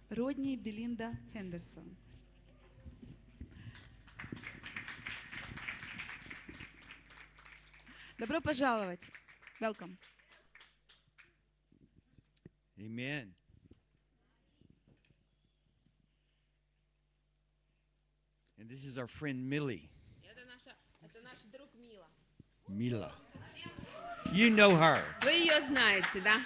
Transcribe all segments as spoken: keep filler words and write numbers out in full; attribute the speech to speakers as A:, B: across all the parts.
A: Родни и Белинда Хендерсон. Добро пожаловать. Welcome.
B: Amen. And this is our friend Millie.
C: Это наша, это наш друг Мила.
B: Mila. You know her.
C: Вы ее знаете, да?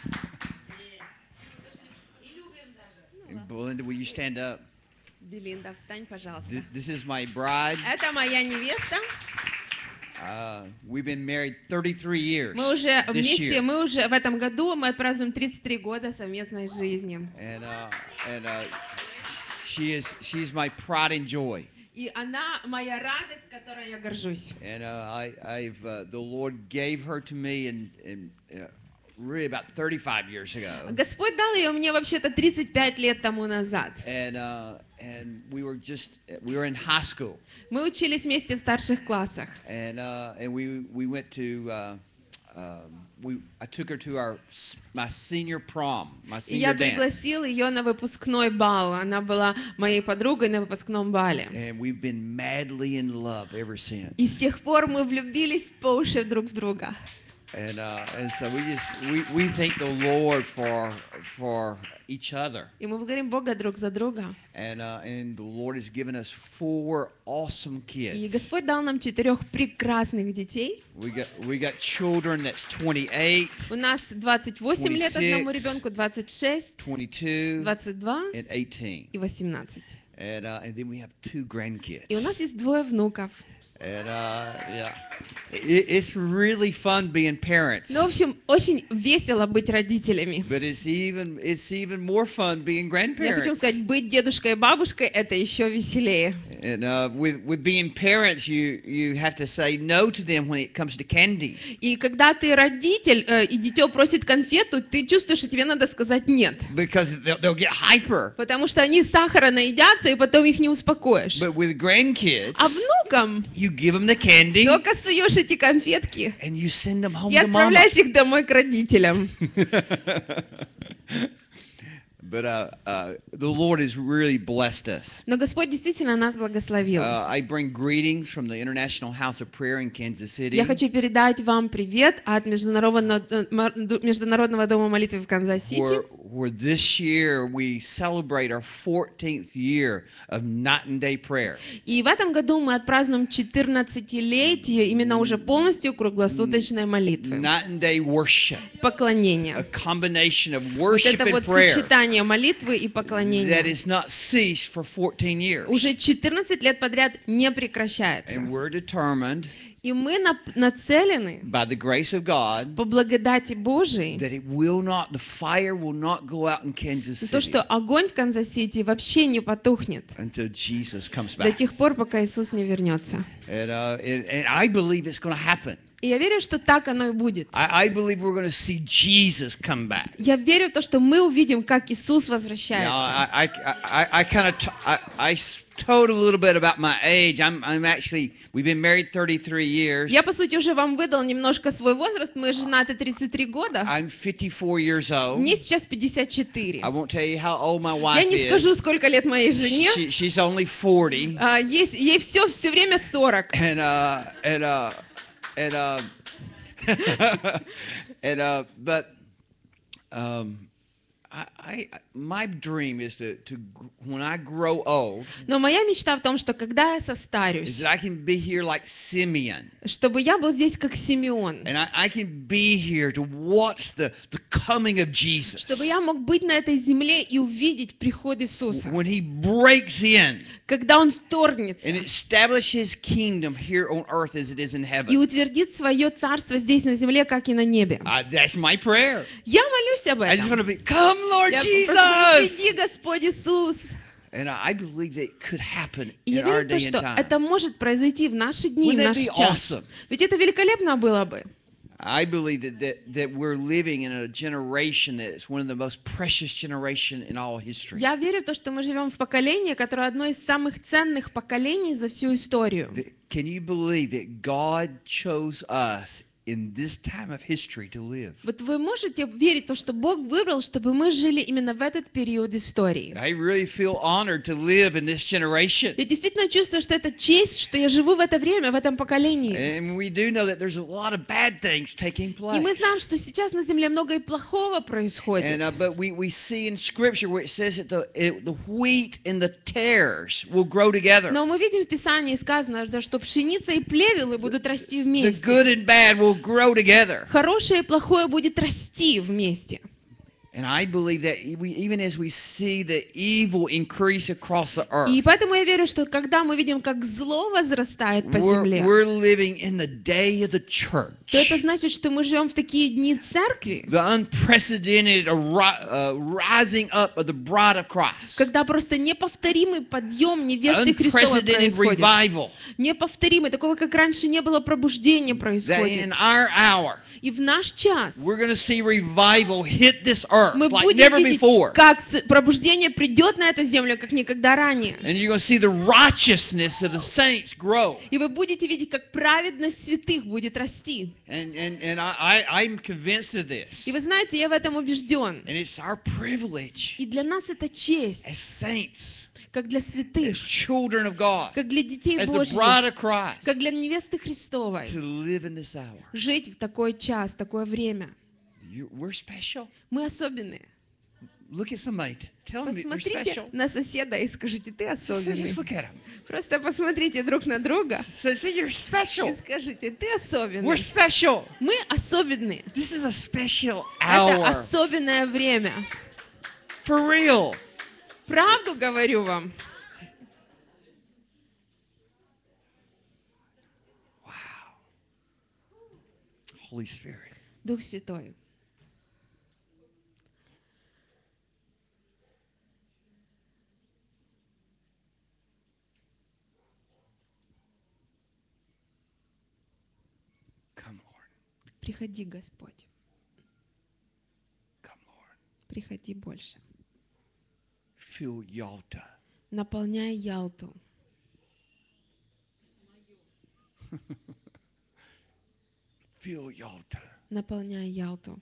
B: And Belinda, will you stand up?
C: Белинда, встань, пожалуйста.
B: Th- This is my bride.
C: Это моя невеста.
B: Uh, we've been married thirty-three years
C: Мы уже
B: this
C: вместе,
B: year.
C: мы уже в этом году мы отпразднуем тридцать три года совместной жизни.
B: And uh, and uh, she is she's my pride and joy.
C: И она моя радость, которой я горжусь.
B: And uh, I I've uh, the Lord gave her to me and and uh, really about thirty-five years ago.
C: Господь дал ее мне вообще-то тридцать пять лет тому назад.
B: And uh, and we were just we were in high school.
C: Мы учились вместе в старших классах.
B: And uh, and we we went to uh, um, we I took her to our s- my senior prom, my
C: И я
B: senior dance,
C: пригласил ее на выпускной бал. Она была моей подругой на выпускном бале.
B: and we've been madly in love ever since.
C: И с тех пор мы влюбились по уши друг в друга.
B: And uh, and so we just we, we thank the Lord for for each other.
C: И мы благодарим Бога друг за друга.
B: And uh, and the Lord has given us four awesome
C: И
B: kids.
C: Господь дал нам четырех прекрасных детей.
B: We got we got children that's twenty-eight,
C: У нас двадцать восемь лет одному
B: twenty-six,
C: ребенку, двадцать шесть,
B: twenty-two,
C: двадцать два
B: and eighteen.
C: и восемнадцать.
B: And uh, and then we have two grandkids.
C: И у нас есть двое внуков.
B: And uh, yeah, it, it's really fun being parents.
C: Ну, в общем, очень весело быть родителями.
B: But it's even it's even more fun being
C: Я хочу
B: grandparents.
C: сказать, быть дедушкой и бабушкой — это еще веселее.
B: And uh, with with being parents, you you have to say no to them when it comes to candy.
C: И когда ты родитель, э, и дитё просит конфету, ты чувствуешь, что тебе надо сказать «нет».
B: Because they'll, they'll get hyper.
C: Потому что они сахара наедятся, и потом их не успокоишь.
B: But with grandkids,
C: А внукам
B: you give them the candy
C: только суешь эти конфетки
B: and you send them home
C: и
B: to mama.
C: отправляешь их домой к родителям.
B: But uh, uh, the Lord has really blessed us.
C: Но Господь действительно нас благословил.
B: Uh, I bring greetings from the International House of Prayer in Kansas City.
C: Я хочу передать вам привет от Международного, э, ма- Международного дома молитвы в Канзас-Сити.
B: Where, where this year we celebrate our fourteenth year of night and day prayer.
C: И в этом году мы отпразднуем четырнадцатилетие именно уже полностью круглосуточной молитвы.
B: Night and day worship, a
C: Поклонение.
B: combination of
C: Вот
B: worship
C: это
B: and
C: вот
B: prayer
C: сочетание молитвы и
B: that
C: поклонения
B: has not ceased for fourteen years.
C: уже четырнадцать лет подряд не прекращается.
B: And we're determined
C: И мы на- нацелены
B: by the grace of God
C: по благодати Божией
B: that it will not, the fire will not go out in Kansas
C: на то,
B: City
C: что огонь в Канзас-Сити вообще не потухнет
B: until Jesus comes
C: до
B: back.
C: тех пор, пока Иисус не вернется.
B: And, uh, and, and I believe it's going to happen.
C: И я верю, что так оно и будет.
B: I, I believe we're going to see Jesus come back.
C: Я верю в то, что мы увидим, как Иисус
B: Now,
C: возвращается.
B: I, I, I, I kind of, t- I, I s- told a little bit about my age. I'm, I'm actually, we've been married thirty-three years.
C: Я, по сути, уже вам выдал немножко свой возраст. Мы женаты тридцать три года.
B: I'm fifty-four years old.
C: Мне сейчас пятьдесят четыре.
B: I won't tell you how old my
C: Я
B: wife
C: не
B: is.
C: скажу, сколько лет моей жене.
B: She, she's only forty.
C: А, есть- Ей все, все время сорок.
B: And, uh, and, uh, and, uh, and, uh, but, um, I, I, my dream is to, to, gr- when I grow old,
C: Но моя мечта в том, что когда я
B: is
C: состарюсь,
B: that I can be here like Simeon.
C: чтобы я был здесь как Симеон.
B: And I, I can be here to watch the, the coming of Jesus.
C: Чтобы я мог быть на этой земле и увидеть приход Иисуса.
B: When he breaks in
C: Когда Он вторгнется
B: and establish his kingdom here on earth as it is in
C: и
B: heaven.
C: утвердит свое царство здесь на земле, как и на небе.
B: Uh, that's my prayer.
C: Я молюсь об
B: I just want
C: этом.
B: to be, come Lord
C: Я просто
B: Jesus.
C: приди, Господь Иисус.
B: And I believe that it could happen
C: И я
B: in our
C: верю в то,
B: day and
C: что
B: time.
C: это может произойти в наши дни, в
B: Wouldn't that
C: наш
B: be
C: час.
B: awesome?
C: Ведь это великолепно было бы.
B: I believe that, that, that we're living in a generation that's one of the most precious generation in all history.
C: Я верю в то, что мы живем в поколении, которое одно из самых ценных поколений за всю историю.
B: That- Can you believe that God chose us in this time of history to live.
C: Вот вы можете верить в то, что Бог выбрал, чтобы мы жили именно в этот период истории?
B: I really feel honored to live in this generation.
C: Я действительно чувствую, что это честь, что я живу в это время, в этом поколении.
B: And we do know that there's a lot of bad things taking place.
C: И мы знаем, что сейчас на земле много и плохого
B: And,
C: происходит.
B: uh, but we, we see in Scripture where it says that the, it, the wheat and the tares will grow together.
C: Но мы видим в Писании сказано, да, что пшеница и плевелы будут расти
B: The
C: вместе.
B: good and bad will grow together.
C: Хорошее и плохое будет расти вместе.
B: And I believe that we, even as we see the evil increase across the earth,
C: И поэтому я верю, что когда мы видим, как зло возрастает по
B: we're,
C: земле,
B: we're living in the day of the church.
C: то это значит, что мы живем в такие дни церкви,
B: The unprecedented arri- uh, rising up of the bride of Christ.
C: когда просто неповторимый подъем невесты Христовой
B: Unprecedented
C: происходит.
B: revival.
C: Неповторимый, такого, как раньше не было, пробуждения
B: That
C: происходит.
B: in our hour,
C: И в наш час
B: we're going to see revival hit this earth
C: мы
B: like
C: будем
B: never
C: видеть,
B: before.
C: как с- пробуждение придет на эту землю, как никогда ранее.
B: And you're going to see the righteousness of the saints grow.
C: И вы будете видеть, как праведность святых будет расти.
B: And, and, and I, I, I'm convinced of this.
C: И вы знаете, я в этом убежден.
B: And it's our privilege
C: И для нас это честь,
B: as saints,
C: как для
B: as
C: святых,
B: children of God,
C: как для детей
B: as the
C: Божьих,
B: bride of Christ,
C: как для невесты Христовой,
B: to live in this hour.
C: жить в такой час, такое время.
B: You, we're special.
C: Мы особенные.
B: Look at somebody. Tell them you're
C: Посмотрите
B: special.
C: на соседа и скажите, ты
B: Just,
C: особенный.
B: just look at him.
C: Просто посмотрите друг на друга
B: So say you're
C: и
B: special.
C: скажите, ты
B: We're
C: особенный.
B: special.
C: Мы особенные.
B: This is a special
C: Это
B: hour.
C: особенное время.
B: For real.
C: Правду говорю вам.
B: Holy Spirit.
C: Дух Святой.
B: Come, Lord.
C: Приходи, Господь.
B: Come, Lord.
C: Приходи больше.
B: Fill Yalta.
C: Наполняй Ялту.
B: Fill Yalta.
C: Наполняй Ялту.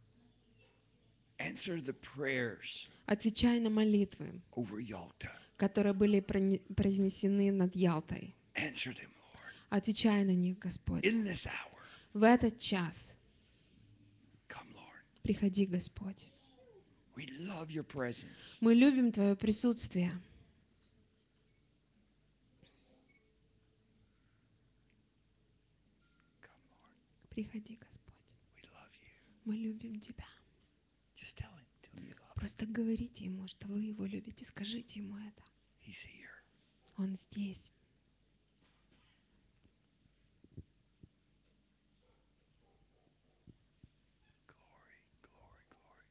B: Answer the prayers
C: Отвечай на молитвы,
B: over Yalta.
C: которые были прони- произнесены над Ялтой.
B: Answer them, Lord.
C: Отвечай на них, Господь.
B: In this hour.
C: В этот час
B: Come, Lord.
C: приходи, Господь.
B: We love your presence.
C: Мы любим Твое присутствие.
B: Come, Lord.
C: Приходи, Господь.
B: We love you.
C: Мы любим Тебя.
B: Just tell him. Tell him you love him.
C: Просто говорите Ему, что вы Его любите. Скажите Ему это.
B: He's here.
C: Он здесь.
B: Glory, glory, glory.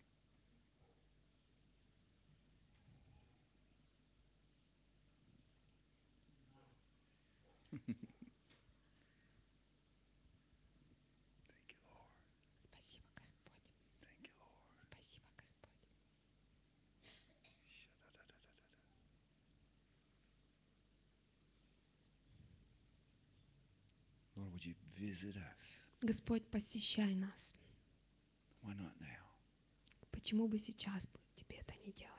B: Thank you, Lord.
C: Спасибо, Господь.
B: Thank you, Lord.
C: Спасибо, Господь.
B: Lord, would you visit us?
C: Господь, посещай нас.
B: Why not now?
C: Почему бы сейчас бы Тебе это не делать?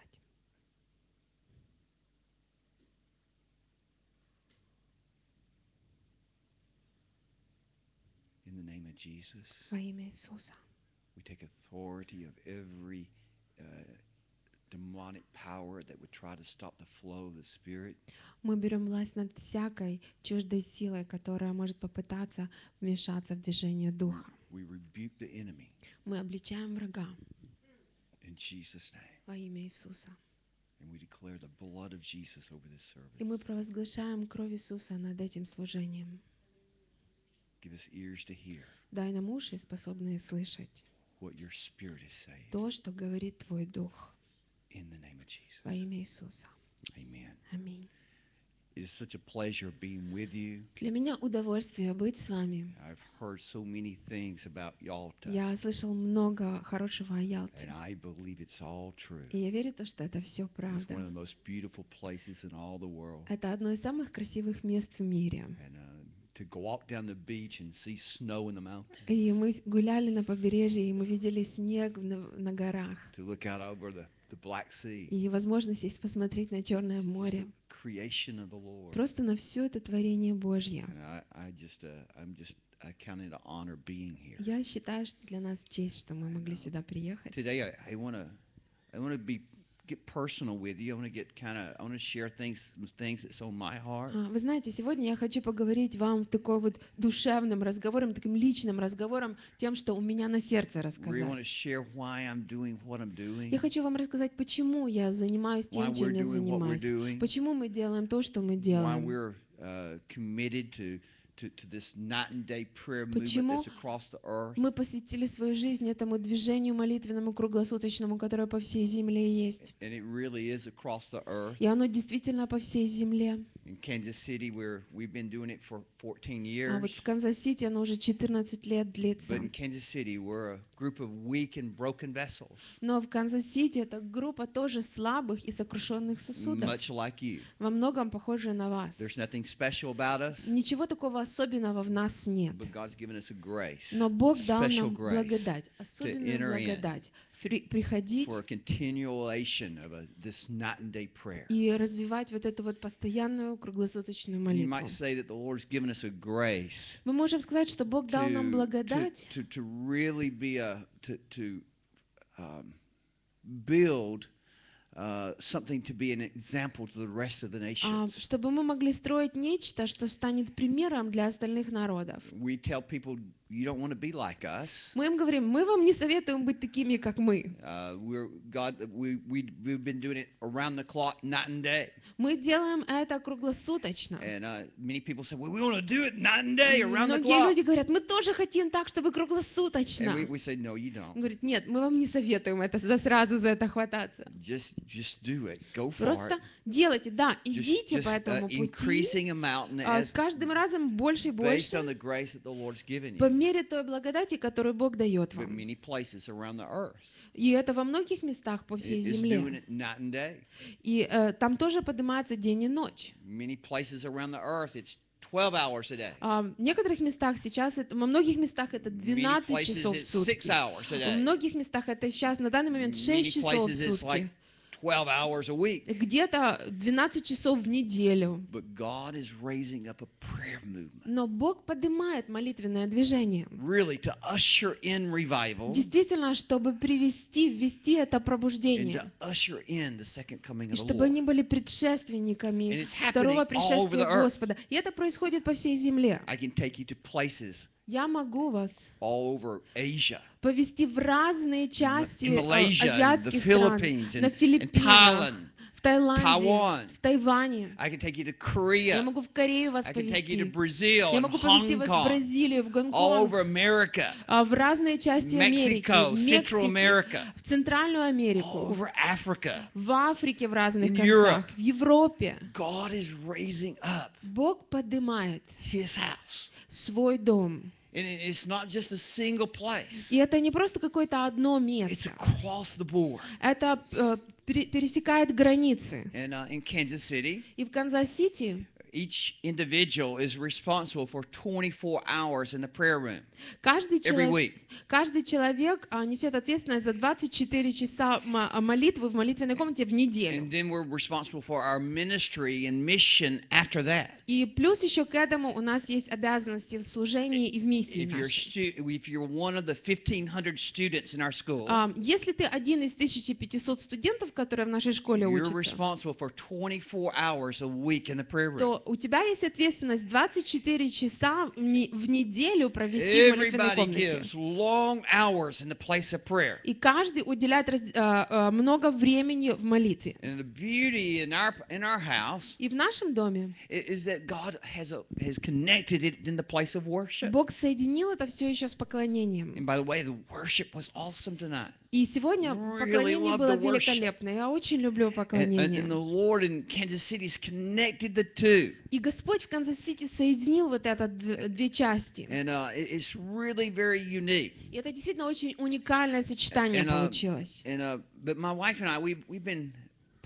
B: In the name of Jesus,
C: Во имя Иисуса.
B: we take authority of every uh, demonic power that would try to stop the flow of the Spirit.
C: Мы берем власть над всякой чуждой силой, которая может попытаться вмешаться в движение Духа.
B: We rebuke the enemy
C: Мы обличаем врага
B: in Jesus' name.
C: во имя Иисуса.
B: And we declare the blood of Jesus over this service.
C: И мы провозглашаем кровь Иисуса над этим служением.
B: Give us ears to hear
C: Дай нам уши, способные слышать
B: what your Spirit is saying.
C: то, что говорит Твой Дух
B: In the name of Jesus.
C: во имя Иисуса.
B: Amen.
C: Аминь.
B: It is such a pleasure being with you.
C: Для меня удовольствие быть с вами.
B: I've heard so many things about Yalta,
C: Я слышал много хорошего о Ялте.
B: and I believe it's all true.
C: И я верю в то, что это все
B: It's one
C: правда.
B: of the most beautiful places in all the world.
C: Это одно из самых красивых мест в мире.
B: And uh, to go walk down the beach and see snow in the mountains,
C: И мы с- гуляли на побережье, и мы видели снег на, на горах.
B: to look out over the, the Black Sea.
C: И возможность есть посмотреть на Черное
B: Just
C: море.
B: the creation of the Lord.
C: Просто на все это творение Божье.
B: And I, I just, uh, I'm just, I count it an honor being here.
C: Я считаю, что для нас честь, что мы могли сюда приехать.
B: Today, I, I want to, I want to be get personal with you. I want to get kind of, I want to share things, some things that's on my heart.
C: А, Вы знаете, сегодня я хочу поговорить вам в такой вот душевным разговором, таким личным разговором, тем, что у меня на сердце
B: Really want
C: рассказать.
B: to share why I'm doing what I'm doing,
C: Я хочу вам рассказать, почему я занимаюсь
B: why
C: тем, чем
B: we're
C: я
B: doing what we're
C: занимаюсь,
B: doing,
C: почему мы делаем то, что мы
B: why
C: делаем,
B: we're uh, committed to, to, to this night and day prayer movement
C: Почему
B: that's across the earth.
C: мы посвятили свою жизнь этому движению молитвенному круглосуточному, которое по всей земле есть.
B: And it really is across the earth.
C: И оно действительно по всей земле.
B: In Kansas City, we're, we've been doing it for fourteen
C: А вот
B: years.
C: в Канзас-Сити оно уже четырнадцать лет длится.
B: But in Kansas City, we're a group of weak and broken vessels,
C: Но в Канзас-Сити это группа тоже слабых и сокрушенных сосудов,
B: much like you.
C: во многом похожая на вас.
B: There's nothing special about us,
C: Ничего такого особенного в нас нет.
B: but God's given us a grace,
C: Но Бог дал
B: special
C: нам
B: grace
C: благодать, особенную
B: enter in
C: благодать, фри- приходить
B: for a continuation of a, this night and day prayer.
C: и развивать вот эту вот постоянную круглосуточную
B: You
C: молитву.
B: might say that the Lord's given us a grace
C: Мы можем сказать, что Бог дал нам
B: to,
C: благодать,
B: to, to really be a, to, to um, build uh, something to be an example to the rest of the
C: а,
B: nations.
C: чтобы мы могли строить нечто, что станет примером для остальных народов.
B: We tell people, you don't want to be like us.
C: Мы им говорим, мы вам не советуем быть такими, как мы.
B: Uh, we're God. We we we've been doing it around the clock, night and day.
C: Мы делаем это круглосуточно.
B: And uh, many people say, well, we want to do it night and day,
C: И
B: around the
C: многие
B: clock.
C: люди говорят, мы тоже хотим так, чтобы круглосуточно.
B: And we, we say, no, you
C: Он
B: don't.
C: говорит, нет, мы вам не советуем это за сразу за это хвататься.
B: Just just do it. Go for
C: Просто
B: it.
C: делайте, да,
B: Just,
C: идите
B: just
C: по
B: uh,
C: этому пути,
B: increasing amount and
C: а
B: as
C: с каждым разом больше и
B: based on
C: больше,
B: the grace that the Lord's given
C: по
B: you.
C: мере той благодати, которую Бог дает
B: But
C: вам.
B: many places around the earth,
C: И это во многих местах по
B: it
C: всей
B: is doing
C: земле.
B: it night and day.
C: И э, там тоже поднимается день и ночь.
B: Many places around the earth, it's twelve hours a day.
C: А в некоторых местах сейчас, это, во многих местах это
B: Many
C: двенадцать
B: places
C: часов в
B: it's six
C: сутки.
B: hours a
C: В
B: day.
C: многих местах это сейчас на данный момент шесть
B: Many
C: часов в
B: places it's like
C: сутки.
B: twelve hours a week.
C: Где-то двенадцать часов в неделю.
B: But God is raising up a prayer movement,
C: Но Бог поднимает молитвенное движение.
B: really to usher in revival
C: Действительно, чтобы привести, ввести это
B: and
C: пробуждение.
B: to usher in the second coming
C: И
B: of the
C: чтобы они
B: Lord.
C: были
B: And
C: предшественниками
B: it's happening
C: второго
B: all over
C: пришествия
B: the earth.
C: Господа. И это происходит по всей земле.
B: I can take you to places
C: Я могу вас
B: all over Asia,
C: повести в разные части
B: in
C: э,
B: Malaysia, in the
C: азиатских стран,
B: Philippines, in,
C: на
B: in
C: Филиппинах,
B: Thailand.
C: в Таиланде,
B: Taiwan.
C: в Тайване.
B: I can take you to
C: Я
B: Korea.
C: могу в Корею вас
B: I can take you to
C: повести.
B: Brazil
C: Я
B: and
C: могу повести
B: Hong
C: вас в
B: Kong,
C: Бразилию, в
B: all
C: Гонконг,
B: over America,
C: а, в разные части Америки,
B: Mexico,
C: в
B: Central
C: Мексику,
B: America,
C: в Центральную
B: all
C: Америку,
B: over Africa.
C: в Африке в разных
B: In
C: концах,
B: Europe.
C: в Европе.
B: God is raising up
C: Бог поднимает
B: His house.
C: свой дом.
B: And it- it's not just a single place.
C: И это не просто какое-то одно
B: It's
C: место.
B: across the board.
C: Это э, пере- пересекает границы.
B: And uh, in Kansas City,
C: И в Канзас-Сити
B: each individual is responsible for twenty-four hours in the prayer room
C: каждый
B: every
C: человек,
B: week.
C: каждый человек а, несет ответственность за двадцать четыре часа м- а, молитвы в молитвенной комнате в неделю.
B: And then we're responsible for our ministry and mission after that.
C: И плюс еще к этому у нас есть обязанности в служении и в миссии
B: If you're,
C: нашей.
B: stu- if you're one of the fifteen hundred students in our school,
C: А, Если ты один из тысячи пятисот студентов, которые в нашей школе
B: you're
C: учатся,
B: responsible for twenty-four hours a week in the prayer room.
C: то у тебя есть ответственность двадцать четыре часа в не- в неделю провести в молитвенной
B: Everybody
C: комнате.
B: gives long hours in the place of prayer.
C: И каждый уделяет раз- а, а, много времени в молитве.
B: And the beauty in our in our house
C: И в нашем доме
B: i- is that God has a, has connected it in the place of worship.
C: Бог соединил это все еще с поклонением.
B: And by the way, the worship was awesome tonight.
C: И сегодня
B: Really
C: поклонение
B: love
C: было
B: the worship.
C: великолепно. Я очень люблю
B: And, and, and
C: поклонение.
B: the Lord in Kansas City has connected the two.
C: И Господь в Канзас-Сити соединил вот это дв- две части.
B: And uh, it- it's really very unique.
C: И это действительно очень уникальное сочетание
B: And, uh,
C: получилось.
B: and uh, but my wife and I, we've we've been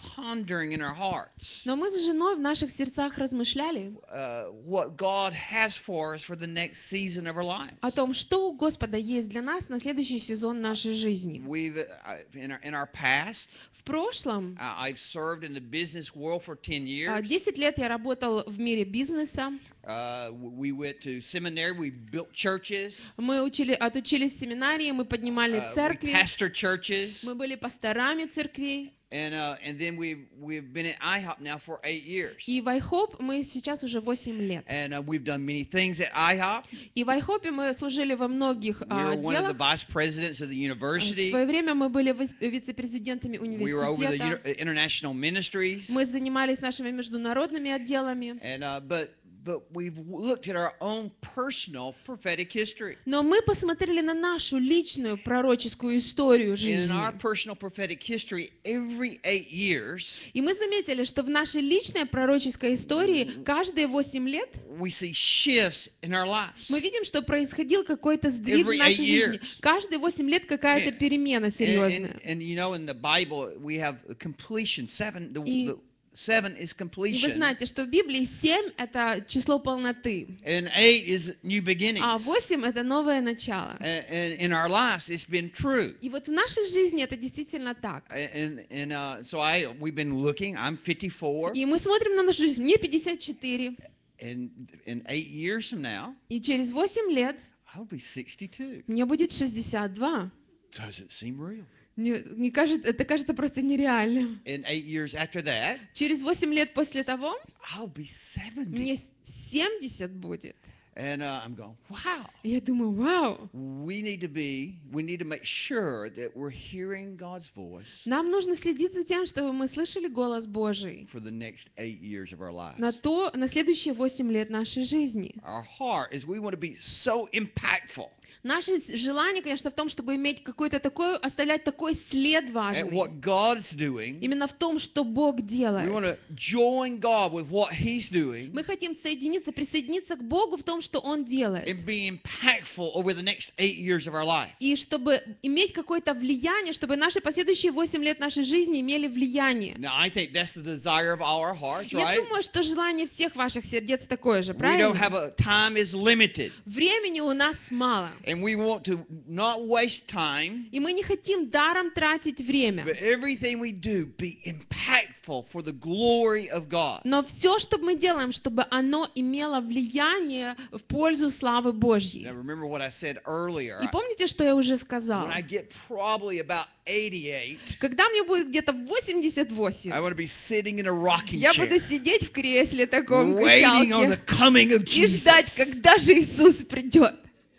B: pondering in our hearts
C: Но мы с женой в наших сердцах размышляли
B: uh, what God has for us for the next season of our lives.
C: о том, что у Господа есть для нас на следующий сезон нашей жизни.
B: We've uh, in our, in our past,
C: В прошлом
B: uh, I've served in the business world for ten
C: а,
B: years.
C: десять лет я работал в мире бизнеса.
B: Uh, we went to seminary. We built churches.
C: Мы учили, отучились в семинарии, мы поднимали
B: Uh, we
C: церкви,
B: pastored churches.
C: мы были пасторами церквей.
B: And uh, and then we've we've been at I hop now for eight years.
C: И в IHOP мы сейчас уже восемь лет.
B: And uh, we've done many things at I hop.
C: И в IHOP мы служили во многих
B: We
C: а,
B: were one of the
C: отделах.
B: vice presidents of the
C: В
B: university.
C: свое время мы были вис- вице-президентами
B: We were over the
C: университета.
B: uni- international ministries.
C: Мы занимались нашими международными отделами.
B: And uh, but but we've looked at our own personal prophetic history.
C: Но мы посмотрели на нашу личную пророческую историю
B: In
C: жизни.
B: our personal prophetic history, every eight years,
C: И мы заметили, что в нашей личной пророческой истории каждые восемь лет
B: we see shifts in our lives.
C: мы видим, что происходил какой-то сдвиг в
B: Every
C: нашей
B: eight
C: жизни.
B: years.
C: Каждые восемь лет какая-то
B: And-
C: перемена
B: And,
C: серьезная.
B: and, and you know, in the Bible, we have completion. Seven, the,
C: И-
B: the, seven is
C: И вы
B: completion,
C: знаете, что в Библии семь — это число полноты,
B: and eight is new beginnings.
C: а восемь — это новое начало.
B: And, and in our lives, it's been true.
C: И вот в нашей жизни это действительно так.
B: And and uh, so I we've been looking. I'm fifty-four,
C: И мы смотрим на нашу жизнь. Мне пятьдесят четыре,
B: and in eight years from now,
C: и через восемь лет
B: I'll be sixty-two.
C: мне будет шестьдесят два.
B: Does it seem real?
C: Не, не кажется, это кажется просто нереальным.
B: In eight years after that,
C: Через восемь лет после того
B: I'll be seventy.
C: мне семьдесят будет.
B: And uh, I'm going, wow.
C: И я думаю, вау,
B: We need to be, we need to make sure that we're hearing God's voice
C: нам нужно следить за тем, чтобы мы слышали голос Божий
B: for the next eight years of our
C: на,
B: lives.
C: то, на следующие восемь лет нашей жизни.
B: Our heart is we want to be so impactful
C: Наше с- желание, конечно, в том, чтобы иметь какой-то такой, оставлять такой след
B: at
C: важный.
B: what God's doing.
C: Именно в том, что Бог
B: We
C: делает.
B: want to join God with what He's doing
C: Мы хотим соединиться, присоединиться к Богу в том, что Он делает.
B: and be impactful over the next eight years of our life.
C: И чтобы иметь какое-то влияние, чтобы наши последующие восемь лет нашей жизни имели влияние.
B: Now, I think that's the desire of all our hearts,
C: Я
B: right?
C: думаю, что желание всех ваших сердец такое же,
B: We don't
C: правильно?
B: have a time is limited,
C: Времени у нас мало.
B: and we want to not waste time.
C: И мы не хотим даром тратить время.
B: But everything we do be impactful for the glory of God.
C: Но все, что мы делаем, чтобы оно имело влияние в пользу славы Божьей.
B: Now remember what I said earlier.
C: И помните, что я уже
B: When
C: сказала?
B: I get probably about eighty-eight,
C: Когда мне будет где-то восемьдесят восемь,
B: I want to be sitting in a rocking
C: я
B: chair,
C: буду сидеть в кресле таком
B: waiting on the
C: качалке
B: coming of
C: и ждать,
B: Jesus.
C: когда же Иисус придет.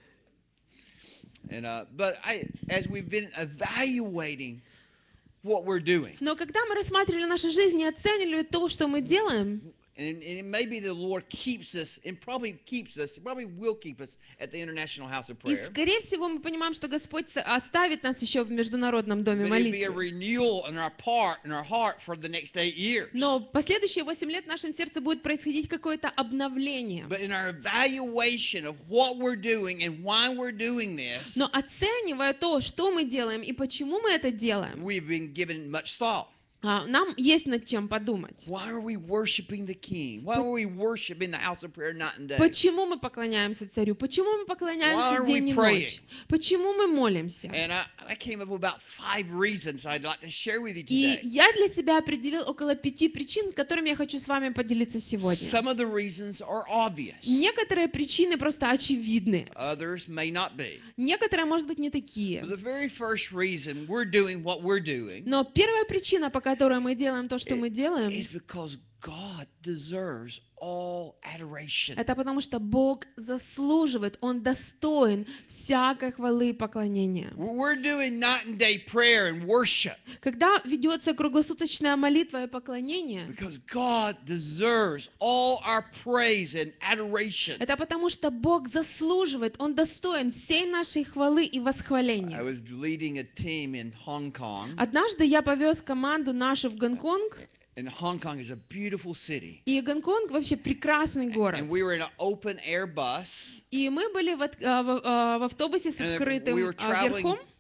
B: And uh, but I, as we've been evaluating what we're doing,
C: Но когда мы рассматривали нашу жизнь и оценивали то, что мы делаем,
B: and, and maybe the Lord keeps us, and probably keeps us, probably will keep us at the International House of
C: и,
B: Prayer.
C: скорее всего, мы понимаем, что Господь с- оставит нас еще в Международном доме
B: But it'd be a
C: молитвы.
B: renewal in our part, in our heart for the next eight years.
C: Но последующие восемь лет в нашем сердце будет происходить какое-то обновление.
B: But in our evaluation of what we're doing and why we're doing this,
C: Но оценивая то, что мы делаем и почему мы это делаем,
B: we've been given much thought.
C: а, нам есть над чем подумать.
B: Why are we worshiping the King? Why are we worshiping the house of prayer night and day?
C: Почему мы поклоняемся Царю? Почему мы
B: Why
C: поклоняемся
B: are we
C: день и
B: praying?
C: ночь? Почему мы молимся?
B: And I, I came up with about five reasons I'd like to share with you
C: И
B: today.
C: я для себя определил около пяти причин, с которыми я хочу с вами поделиться сегодня.
B: Some of the reasons are obvious.
C: Некоторые причины просто очевидны.
B: Others may not be.
C: Некоторые, может быть, не
B: But
C: такие.
B: the very first reason we're doing what we're doing
C: Но первая причина, по которой мы делаем то, что мы делаем,
B: is because God deserves all adoration.
C: это потому что Бог заслуживает, Он достоин всякой хвалы и поклонения.
B: We're doing night and day prayer and worship
C: Когда ведется круглосуточная молитва и поклонение,
B: because God deserves all our praise and adoration.
C: это потому что Бог заслуживает, Он достоин всей нашей хвалы и
B: I
C: восхваления.
B: was leading a team in Hong Kong,
C: Однажды я повез команду нашу в Гонконг,
B: and Hong Kong is a beautiful city.
C: и Гонконг вообще прекрасный город.
B: And we were in an open air bus,
C: И мы были в, от- а, в- а, в автобусе с
B: and we
C: открытым
B: were
C: а,
B: traveling
C: верхом,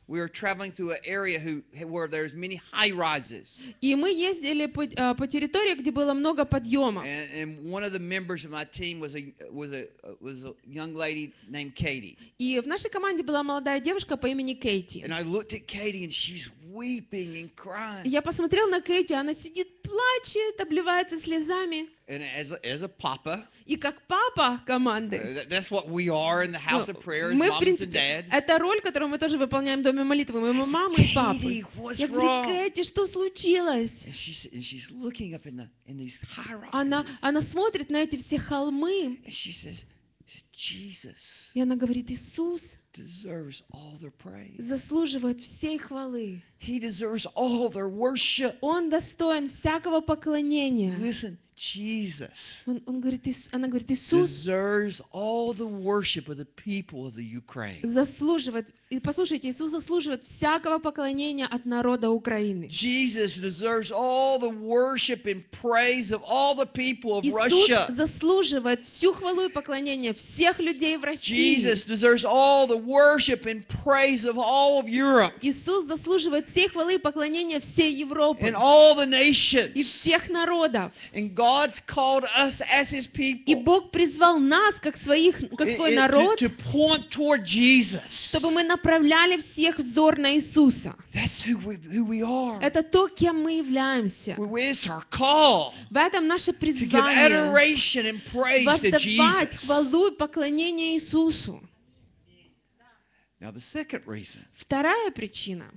B: we were traveling through an area who, where there's many high rises.
C: И мы ездили по, а, по территории, где было много подъемов.
B: And, and one of the members of my team was a was a was a young lady named Katie.
C: И в нашей команде была молодая девушка по имени Кейти.
B: And I looked at Katie and she's weeping and crying.
C: Я посмотрел на Кейти, она сидит, плачет, обливается слезами.
B: And as a, as a papa,
C: И как папа команды,
B: uh, that's what we are in the house of prayer as
C: мы, в
B: moms and
C: принципе,
B: dads.
C: это роль, которую мы тоже выполняем в Доме молитвы. Мы
B: I said,
C: мамы и папы.
B: "Katie, what's
C: Я говорю,
B: wrong?"
C: Кэти, что случилось?
B: And she's and she's looking up in the in these high rises.
C: Она, она смотрит на эти все холмы,
B: And she says, Jesus
C: и она говорит, Иисус
B: deserves all their praise.
C: заслуживает всей хвалы.
B: He deserves all their worship.
C: Он достоин всякого поклонения.
B: Listen, Jesus
C: Он, он говорит, Ис- она говорит, Иисус
B: deserves all the worship of the people of the Ukraine.
C: заслуживает, и послушайте, Иисус заслуживает всякого поклонения от народа Украины.
B: Jesus deserves all the worship and praise of all the people of
C: Иисус
B: Russia.
C: заслуживает всю хвалу и поклонение всех людей в России.
B: Jesus deserves all the worship and praise of all of Europe
C: Иисус заслуживает всей хвалы и поклонения всей Европы
B: and all the
C: и
B: nations.
C: всех народов.
B: And God's called us as His
C: И
B: people
C: Бог призвал нас, как, своих, как
B: it-
C: свой
B: it-
C: народ,
B: to, to point toward Jesus.
C: чтобы мы направляли всех взор на Иисуса.
B: That's who we, who we are.
C: Это то, кем мы являемся.
B: We- It's our call
C: В этом наше
B: to give
C: призвание
B: adoration and praise to
C: воздавать
B: Jesus.
C: хвалу и поклонение Иисусу.
B: Now the second reason,
C: Вторая причина.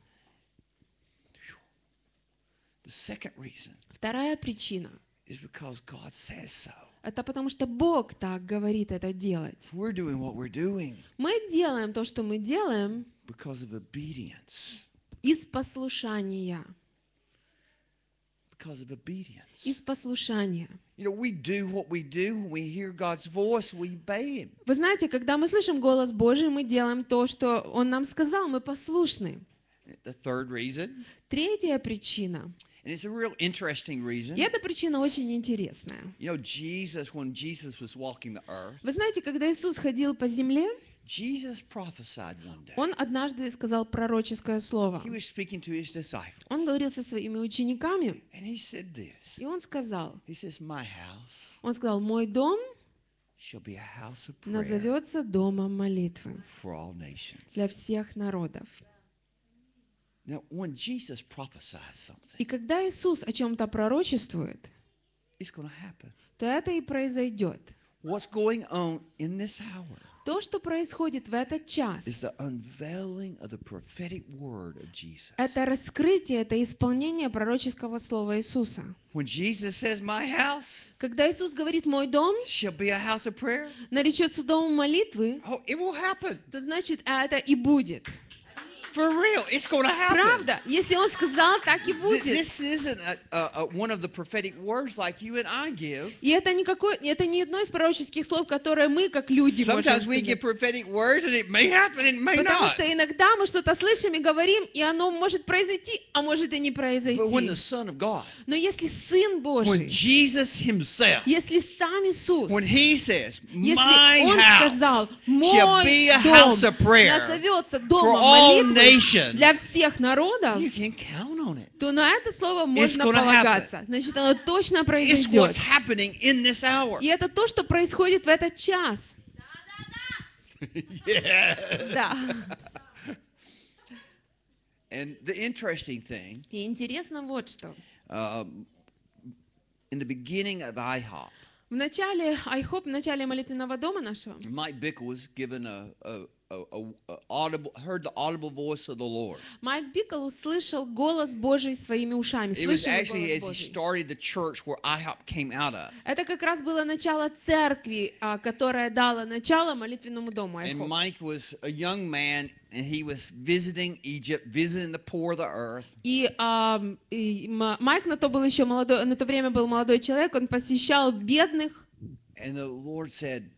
B: the second reason
C: Вторая причина.
B: is because God says so.
C: Это потому что Бог так говорит это делать.
B: We're doing what we're doing
C: Мы делаем то, что мы делаем,
B: because of obedience.
C: из послушания.
B: Because of obedience.
C: Из послушания.
B: You know, we do what we do when we hear God's voice, we obey Him.
C: Вы знаете, когда мы слышим голос Божий, мы делаем то, что Он нам сказал, мы послушны.
B: The third reason,
C: Третья причина.
B: and it's a real interesting reason.
C: И эта причина очень интересная.
B: You know, Jesus, when Jesus was walking the earth,
C: Вы знаете, когда Иисус ходил по земле,
B: Jesus prophesied one day.
C: Он однажды сказал пророческое слово.
B: He was speaking to His disciples,
C: Он говорил со своими учениками,
B: and He said this.
C: и Он сказал,
B: He says, "My house
C: Он сказал, мой дом
B: shall be a house of prayer
C: назовется домом молитвы
B: for all nations."
C: для всех народов.
B: Now, when Jesus prophesies something,
C: И когда Иисус о чем-то пророчествует,
B: it's going to happen.
C: то это и произойдет.
B: What's going on in this hour
C: То, что происходит в этот час,
B: is the unveiling of the prophetic word of Jesus.
C: это раскрытие, это исполнение пророческого слова Иисуса.
B: When Jesus says, "My house
C: Когда Иисус говорит, мой дом
B: shall be a house of prayer,"
C: наречется домом молитвы,
B: oh, it will happen.
C: то значит это и будет.
B: For real, it's going to happen.
C: Правда? Если Он сказал, так и
B: Th-
C: будет.
B: This isn't a, a, a, one of the prophetic words like you and I give.
C: И это, никакой, это не одно из пророческих слов, которые мы, как люди, можем
B: Sometimes we
C: сказать.
B: give prophetic words and it may happen and it may
C: Потому
B: not.
C: что иногда мы что-то слышим и говорим, и оно может произойти, а может и не
B: But when
C: произойти.
B: the Son of God,
C: Но если Сын
B: when
C: Божий,
B: Jesus Himself,
C: если сам Иисус,
B: when He says,
C: если
B: "My
C: Он
B: house
C: сказал,
B: shall be
C: мой
B: a house
C: дом
B: of prayer
C: назовется
B: for
C: домом
B: all
C: молитвы
B: nations,"
C: для всех народов,
B: you can count on it.
C: то на это слово можно
B: gonna
C: полагаться. Значит, оно точно
B: It's
C: произойдет.
B: what's happening in this hour.
C: И это то, что происходит в этот час.
B: Yeah.
C: Да.
B: And the interesting thing,
C: И интересно вот что.
B: um, in the beginning of I hop,
C: В начале айхоп, в начале молитвенного дома нашего,
B: Mike Bickle was given a, a, a, a, a audible, heard the audible voice of the Lord.
C: Майк Бикл услышал голос Божий своими ушами.
B: It was
C: Слышал
B: actually
C: голос
B: as he
C: Божий.
B: started the church where I hop came out of.
C: Это как раз было начало церкви, а, которая дала начало молитвенному дому
B: And
C: айхоп.
B: Mike was a young man, and he was visiting Egypt, visiting the poor of the earth.
C: И, а, и М- Майк на то был еще молодой, на то время был молодой человек, он посещал бедных.
B: And the Lord said,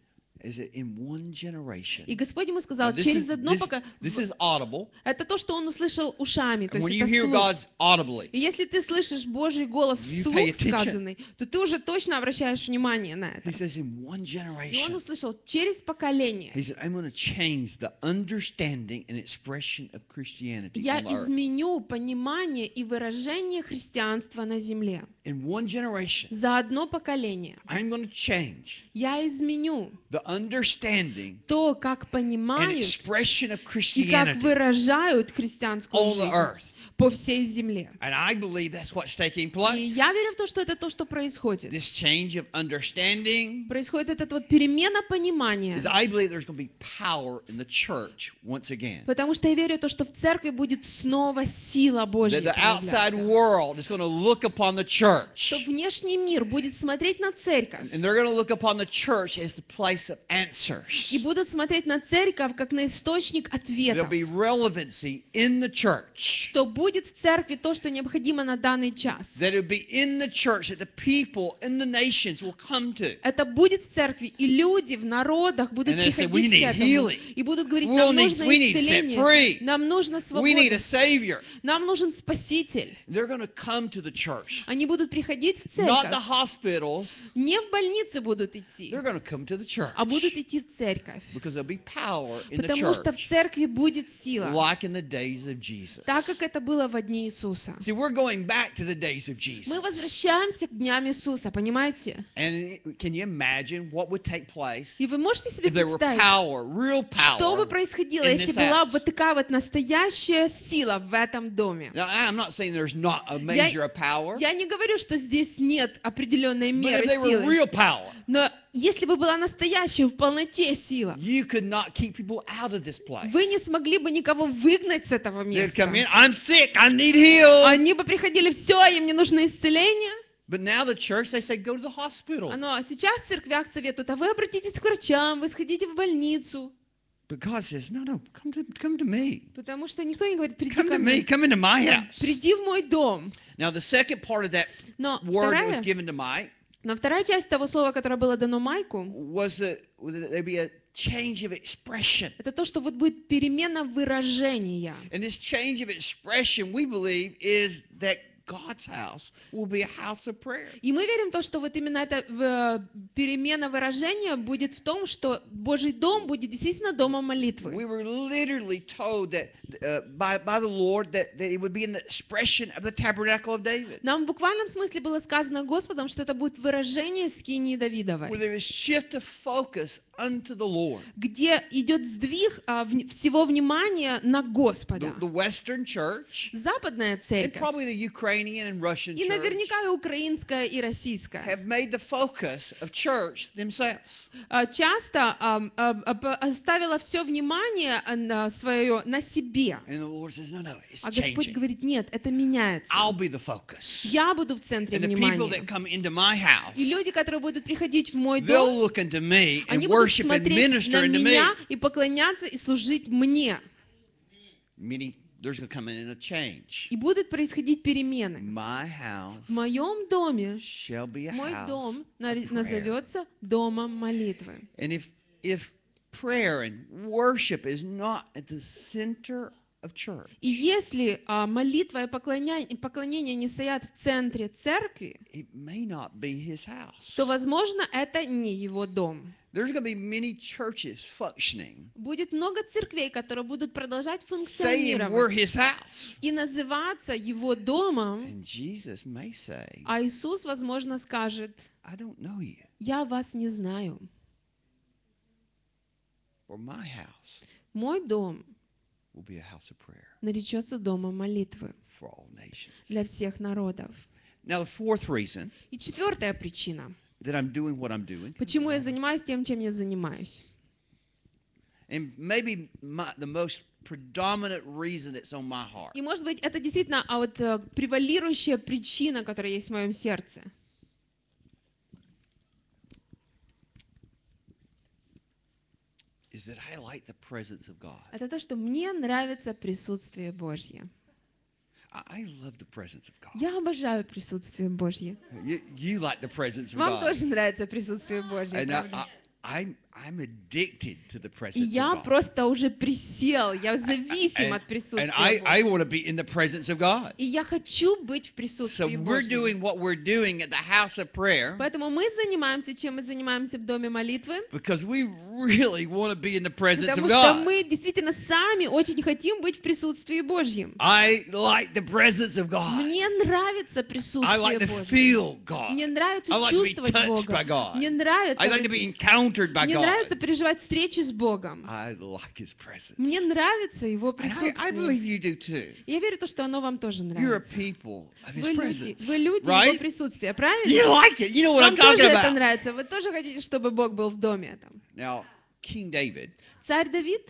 B: is that in one generation.
C: И Господь ему
B: Now,
C: сказал,
B: this,
C: через
B: is,
C: одно
B: this,
C: пока...
B: this is audible.
C: Это то, что он услышал ушами, то
B: And when
C: есть
B: you
C: это
B: hear
C: слух.
B: God audibly,
C: И если ты слышишь Божий голос
B: You
C: вслух
B: pay attention.
C: сказанный, то ты уже точно обращаешь внимание на
B: he
C: это.
B: says in one
C: И он
B: generation.
C: услышал через поколение.
B: He said, I'm going to change the understanding and expression of Christianity
C: Я
B: on the earth.
C: изменю понимание и выражение христианства на земле.
B: In one generation,
C: За одно поколение.
B: I'm going to change
C: Я изменю
B: the understanding
C: то, как
B: and
C: понимают
B: expression of
C: и как
B: Christianity
C: выражают христианскую
B: on the
C: жизнь
B: earth.
C: по всей земле.
B: And I believe that's what's taking
C: И
B: place.
C: я верю в то, что это то, что происходит.
B: This change of understanding
C: Происходит эта вот перемена понимания.
B: is I believe there's going to be power in the church once again.
C: Потому что я верю в то, что в церкви будет снова сила Божья
B: That the outside
C: проявляться.
B: world is going to look upon the church.
C: Что внешний мир будет смотреть на церковь
B: And they're going to look upon the church as the place of answers.
C: и будут смотреть на церковь как на источник
B: There'll
C: ответов.
B: be relevancy in the church.
C: Что будет в церкви то, что необходимо на данный час.
B: That it'll be in the church that the people in the nations will come to.
C: Это будет в церкви, и люди в народах будут
B: And they say,
C: приходить
B: "We
C: к
B: need
C: этому
B: healing.
C: и будут говорить,
B: We
C: нам
B: need-
C: нужно
B: we need set
C: исцеление,
B: free.
C: нам нужна
B: We need a
C: свобода,
B: savior.
C: нам нужен спаситель.
B: They're going to come to the church.
C: Они будут приходить в
B: Not the
C: церковь.
B: hospitals.
C: Не в больницу будут идти,
B: They're going to come to the church.
C: а будут идти в церковь.
B: Because there'll be power in the
C: Потому что в
B: church.
C: церкви будет сила,
B: Like in the days of Jesus.
C: так как это было в дни Иисуса.
B: See, we're going back to the days of Jesus.
C: Мы возвращаемся к дням Иисуса, понимаете?
B: And can you imagine what would take place
C: И вы можете себе
B: if there were
C: представить,
B: power, real
C: что бы
B: power?
C: происходило,
B: in
C: если
B: this
C: была
B: house?
C: вот такая вот настоящая сила в этом доме?
B: Now, I'm not saying there's not a measure of power,
C: Я не говорю, что здесь нет определенной
B: but
C: меры
B: if they were
C: силы,
B: real power,
C: но если бы была настоящая в полноте сила,
B: you could not keep people out of this place.
C: вы не смогли бы никого выгнать с этого
B: They'd come
C: места.
B: in, I'm sick, I need healed.
C: Они бы приходили, все, им не нужно исцеление.
B: But now the church, they say, go to the hospital.
C: Но сейчас в церквях советуют, а вы обратитесь к врачам, вы сходите в больницу.
B: But God says, no, no, come to, come to me.
C: Потому что никто не говорит, приди
B: Come
C: ко
B: to me,
C: мне,
B: come into my house.
C: приди в мой дом.
B: Now, the second part of that
C: Но
B: word that was
C: вторая,
B: given to Mike
C: но вторая часть того слова, которое было дано Майку,
B: was that, was that there'd be a change of expression.
C: это то, что вот будет перемена выражения.
B: And this change of expression, we believe, is that God's house will be a house of prayer.
C: И мы верим в то, что вот именно эта э, перемена выражения будет в том, что Божий дом будет действительно домом молитвы.
B: We were literally told that uh, by, by the Lord that, that it would be in the expression of the tabernacle of David.
C: Нам в буквальном смысле было сказано Господом, что это будет выражение скинии Давидовой,
B: Where there is shift of focus unto the Lord.
C: где идет сдвиг а, в- всего внимания на Господа.
B: The, the Western church,
C: Западная
B: and
C: церковь,
B: probably the Ukrainian and Russian
C: и
B: church,
C: наверняка и украинская, и российская,
B: have made the focus of church themselves.
C: а, часто а, а, а, оставила все внимание а, на свое на себе.
B: And the Lord says, no, no, it's
C: А Господь
B: changing.
C: говорит, нет, это меняется.
B: I'll be the focus.
C: Я буду в центре
B: And the people
C: внимания.
B: that come into my house,
C: И люди, которые будут приходить в мой
B: they'll
C: дом,
B: look into me and
C: они будут
B: worship and
C: смотреть
B: minister
C: на
B: unto me.
C: меня и поклоняться и служить мне.
B: Meaning, there's going to come in a change.
C: И будут происходить перемены.
B: My house
C: В моем доме,
B: shall be a
C: мой
B: house
C: дом
B: of
C: нари-
B: prayer.
C: назовется домом молитвы.
B: And if if prayer and worship is not at the center of church,
C: И если а, молитва и поклоня- и поклонение не стоят в центре церкви,
B: it may not be his house.
C: то, возможно, это не его дом.
B: There's going to be many churches functioning,
C: Будет много церквей, которые будут продолжать
B: saying we're
C: функционировать
B: his house.
C: и называться его домом,
B: And Jesus may say,
C: а Иисус, возможно, скажет,
B: I don't know you.
C: я вас не знаю.
B: For my house
C: Мой дом
B: will be a house of prayer
C: наречется домом молитвы
B: for all nations.
C: для всех народов.
B: Now, the fourth reason
C: И четвертая причина,
B: that I'm doing what I'm doing,
C: почему я занимаюсь тем, чем я занимаюсь.
B: and maybe my, the most predominant reason that's on my heart,
C: И, может быть, это действительно а вот, э, превалирующая причина, которая есть в моем сердце.
B: is that I like the presence of God.
C: Это то, что мне нравится присутствие Божье.
B: I, I love the presence of God.
C: Я обожаю присутствие Божье.
B: You, you like the presence of
C: Вам
B: God.
C: тоже нравится присутствие Божье,
B: And I,
C: правда?
B: I, I, I'm addicted to the
C: И
B: presence
C: я
B: of God.
C: просто уже присел, я зависим
B: And,
C: от
B: and
C: присутствия
B: I, I
C: Бога.
B: want to be in the presence of God.
C: И я хочу быть в
B: So
C: присутствии
B: we're
C: Божьем.
B: doing what we're doing at the house of prayer
C: Поэтому мы занимаемся, чем мы занимаемся в Доме молитвы,
B: because we really want to be in the presence of
C: потому что
B: God.
C: мы действительно сами очень хотим быть в присутствии Божьем.
B: I like the presence of God.
C: Мне нравится
B: I
C: присутствие
B: like to
C: Божье.
B: feel God.
C: Мне нравится
B: I like to be
C: чувствовать
B: touched by
C: Бога.
B: God.
C: Мне нравится,
B: I like to be encountered by
C: мне
B: God.
C: нравится переживать встречи с Богом.
B: I like His presence.
C: Мне нравится Его
B: And I, I
C: присутствие.
B: believe you do too.
C: Я верю, в то, что оно вам тоже
B: You're a
C: нравится.
B: people of His
C: Вы люди,
B: presence.
C: вы люди Его
B: Right?
C: присутствия,
B: You
C: правильно?
B: like it. You know what
C: Вам
B: I'm
C: тоже
B: talking
C: это
B: about.
C: нравится. Вы тоже хотите, чтобы Бог был в доме там.
B: Now, King David,
C: Царь Давид,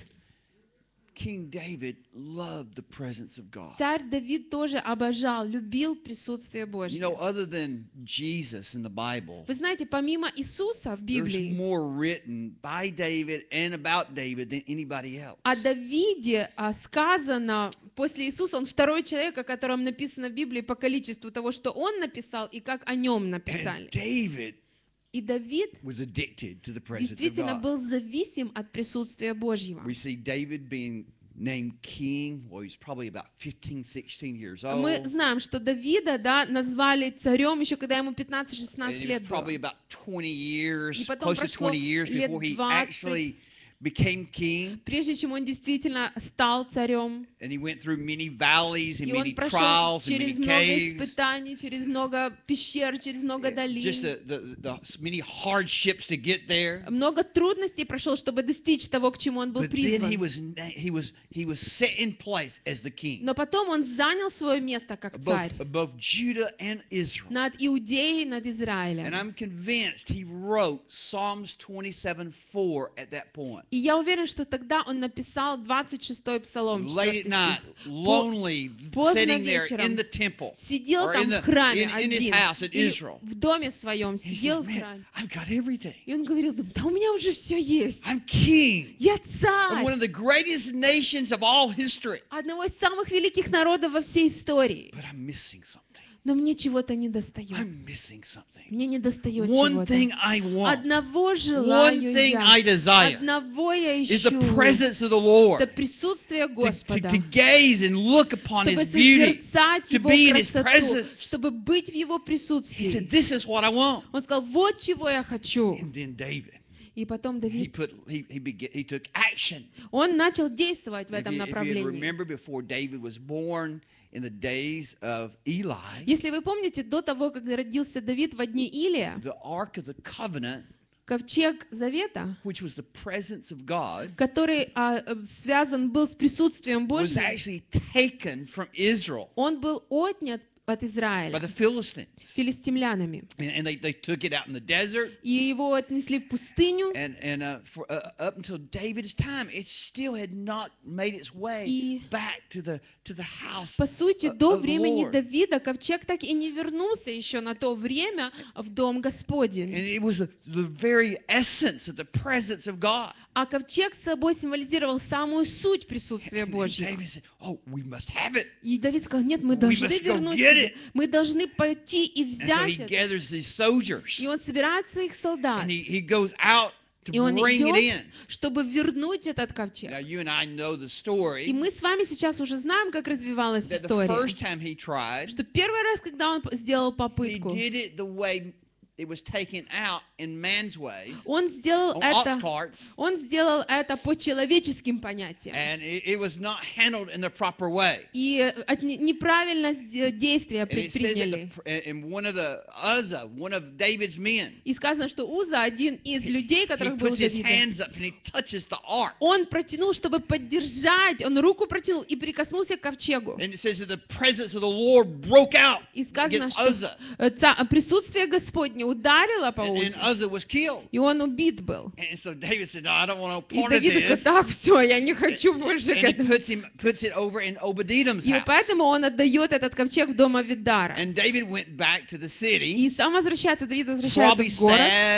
B: King David loved the presence of God.
C: царь Давид тоже обожал, любил присутствие
B: You
C: Божье.
B: know, other than Jesus in the Bible,
C: Вы знаете, помимо Иисуса в
B: there's
C: Библии,
B: more written by David and about David than anybody else.
C: о Давиде а, сказано, после Иисуса, он второй человек, о котором написано в Библии по количеству того, что он написал и как о нем
B: And
C: написали.
B: David
C: И Давид
B: was addicted to the presence of
C: действительно
B: God.
C: был зависим от присутствия Божьего.
B: We see David being named king. Well, he's probably about fifteen, sixteen years
C: Мы
B: old.
C: знаем, что Давида, да, назвали царем еще когда ему
B: And
C: пятнадцать-шестнадцать
B: it was
C: лет было.
B: probably about twenty years,
C: И потом
B: close to
C: прошло
B: twenty years
C: лет
B: before he
C: двадцать.
B: actually became king.
C: Прежде чем он действительно стал царем.
B: And he went through many valleys and
C: И
B: many
C: он прошел
B: trials and
C: через
B: many
C: много
B: caves.
C: испытаний, через много пещер, через много долин.
B: Just the, the, the many hardships to get there.
C: Много трудностей прошел, чтобы достичь того, к чему он был
B: But then he
C: призван.
B: was na- he was he was set in place as the king
C: Но потом он занял свое место как царь
B: above, above Judah and Israel.
C: над Иудеей, над
B: And
C: Израилем.
B: I'm convinced he wrote Psalms twenty-seven four at that point.
C: И я уверен, что тогда он написал двадцать шестой псалом,
B: Late at
C: четвёртый
B: night,
C: стих.
B: lonely,
C: поздно
B: sitting there
C: вечером
B: in the temple
C: Сидел
B: or
C: там
B: in,
C: в
B: the,
C: храме
B: in, in his
C: один,
B: house in
C: или
B: Israel.
C: в доме своем,
B: He
C: сидел
B: says,
C: в
B: man,
C: храме.
B: I've got everything.
C: И он говорил, да у меня уже все есть.
B: I'm king
C: Я
B: of
C: царь
B: one of the greatest nations of all history.
C: одного из самых великих народов во всей истории.
B: But I'm missing something.
C: Но мне чего-то не достает.
B: I'm missing something.
C: Мне не достает
B: One
C: чего-то.
B: thing I want,
C: Одного желаю
B: one thing I
C: я.
B: desire
C: Одного я
B: is the
C: ищу.
B: presence of the
C: Это
B: Lord.
C: присутствие
B: To, to,
C: Господа.
B: to gaze and look upon
C: Чтобы
B: His beauty,
C: созерцать
B: to
C: Его
B: be in His
C: красоту.
B: presence.
C: Чтобы быть в Его
B: He said,
C: присутствии.
B: this is what I want.
C: Он сказал, вот чего я хочу.
B: And then David,
C: И потом
B: he
C: Давид,
B: put he he, began, he took action.
C: он начал действовать в
B: If
C: этом
B: you, if you
C: направлении.
B: remember before David was born in the days of Eli,
C: Если вы помните, до того, как родился Давид в дни Илия,
B: the Ark of the Covenant,
C: ковчег Завета,
B: which was the presence of God,
C: который а, э, связан был с присутствием
B: was
C: Божьим,
B: actually taken from Israel
C: он был отнят от
B: by
C: Израиля
B: the Philistines.
C: филистимлянами.
B: And, and they, they took it out in the desert.
C: И его отнесли в пустыню.
B: And, and uh, for, uh, up until David's time, it still had not made its way
C: И-
B: back to the, to the house
C: По сути,
B: of,
C: до
B: of the
C: времени
B: Lord.
C: Давида ковчег так и не вернулся еще на то время в дом Господень.
B: And it was the, the very essence of the presence of God.
C: А ковчег собой символизировал самую суть присутствия
B: And
C: Божьего.
B: David said, oh, we must have it.
C: И Давид сказал, нет, мы
B: We
C: должны
B: must go
C: вернуть
B: get
C: себе.
B: it.
C: Мы должны пойти и
B: And so
C: взять
B: he
C: это.
B: gathers these soldiers.
C: И он собирает своих солдат.
B: And he, he goes out to
C: И он
B: bring it in.
C: идет, чтобы вернуть этот ковчег.
B: Now, you and I know the
C: И
B: story
C: мы с вами сейчас уже знаем, как развивалась
B: that the
C: история.
B: first time he tried,
C: Что первый раз, когда он сделал
B: he
C: попытку,
B: did it the way it was taken out in man's ways,
C: он сделал
B: on ox
C: это,
B: carts,
C: он сделал это по человеческим понятиям.
B: and it, it was not handled in the proper way.
C: И от не- неправильно с- действия
B: And it says in,
C: предприняли.
B: the, in one of the Uzzah, one of David's men,
C: И сказано, что Уза, один из людей,
B: he
C: которых был
B: puts his
C: Давидом,
B: hands up and he touches the ark.
C: он протянул, чтобы поддержать, он руку протянул и прикоснулся к ковчегу.
B: And it says that the presence of the Lord broke out
C: И сказано,
B: against
C: что
B: Uzzah,
C: э, ца- присутствие Господне ударило по
B: and, and
C: Узе,
B: Uzzah was killed.
C: и он убит был.
B: And so David said, no, I don't want no
C: И
B: part of
C: Давид сказал,
B: this.
C: так, все, я не хочу больше к
B: And he
C: этому.
B: puts, him, puts it over in Obed-Edom's
C: И
B: house.
C: поэтому он отдает этот ковчег в дом Авидара.
B: And David went back to the city,
C: И сам возвращается, Давид возвращается
B: probably
C: в город.
B: sad,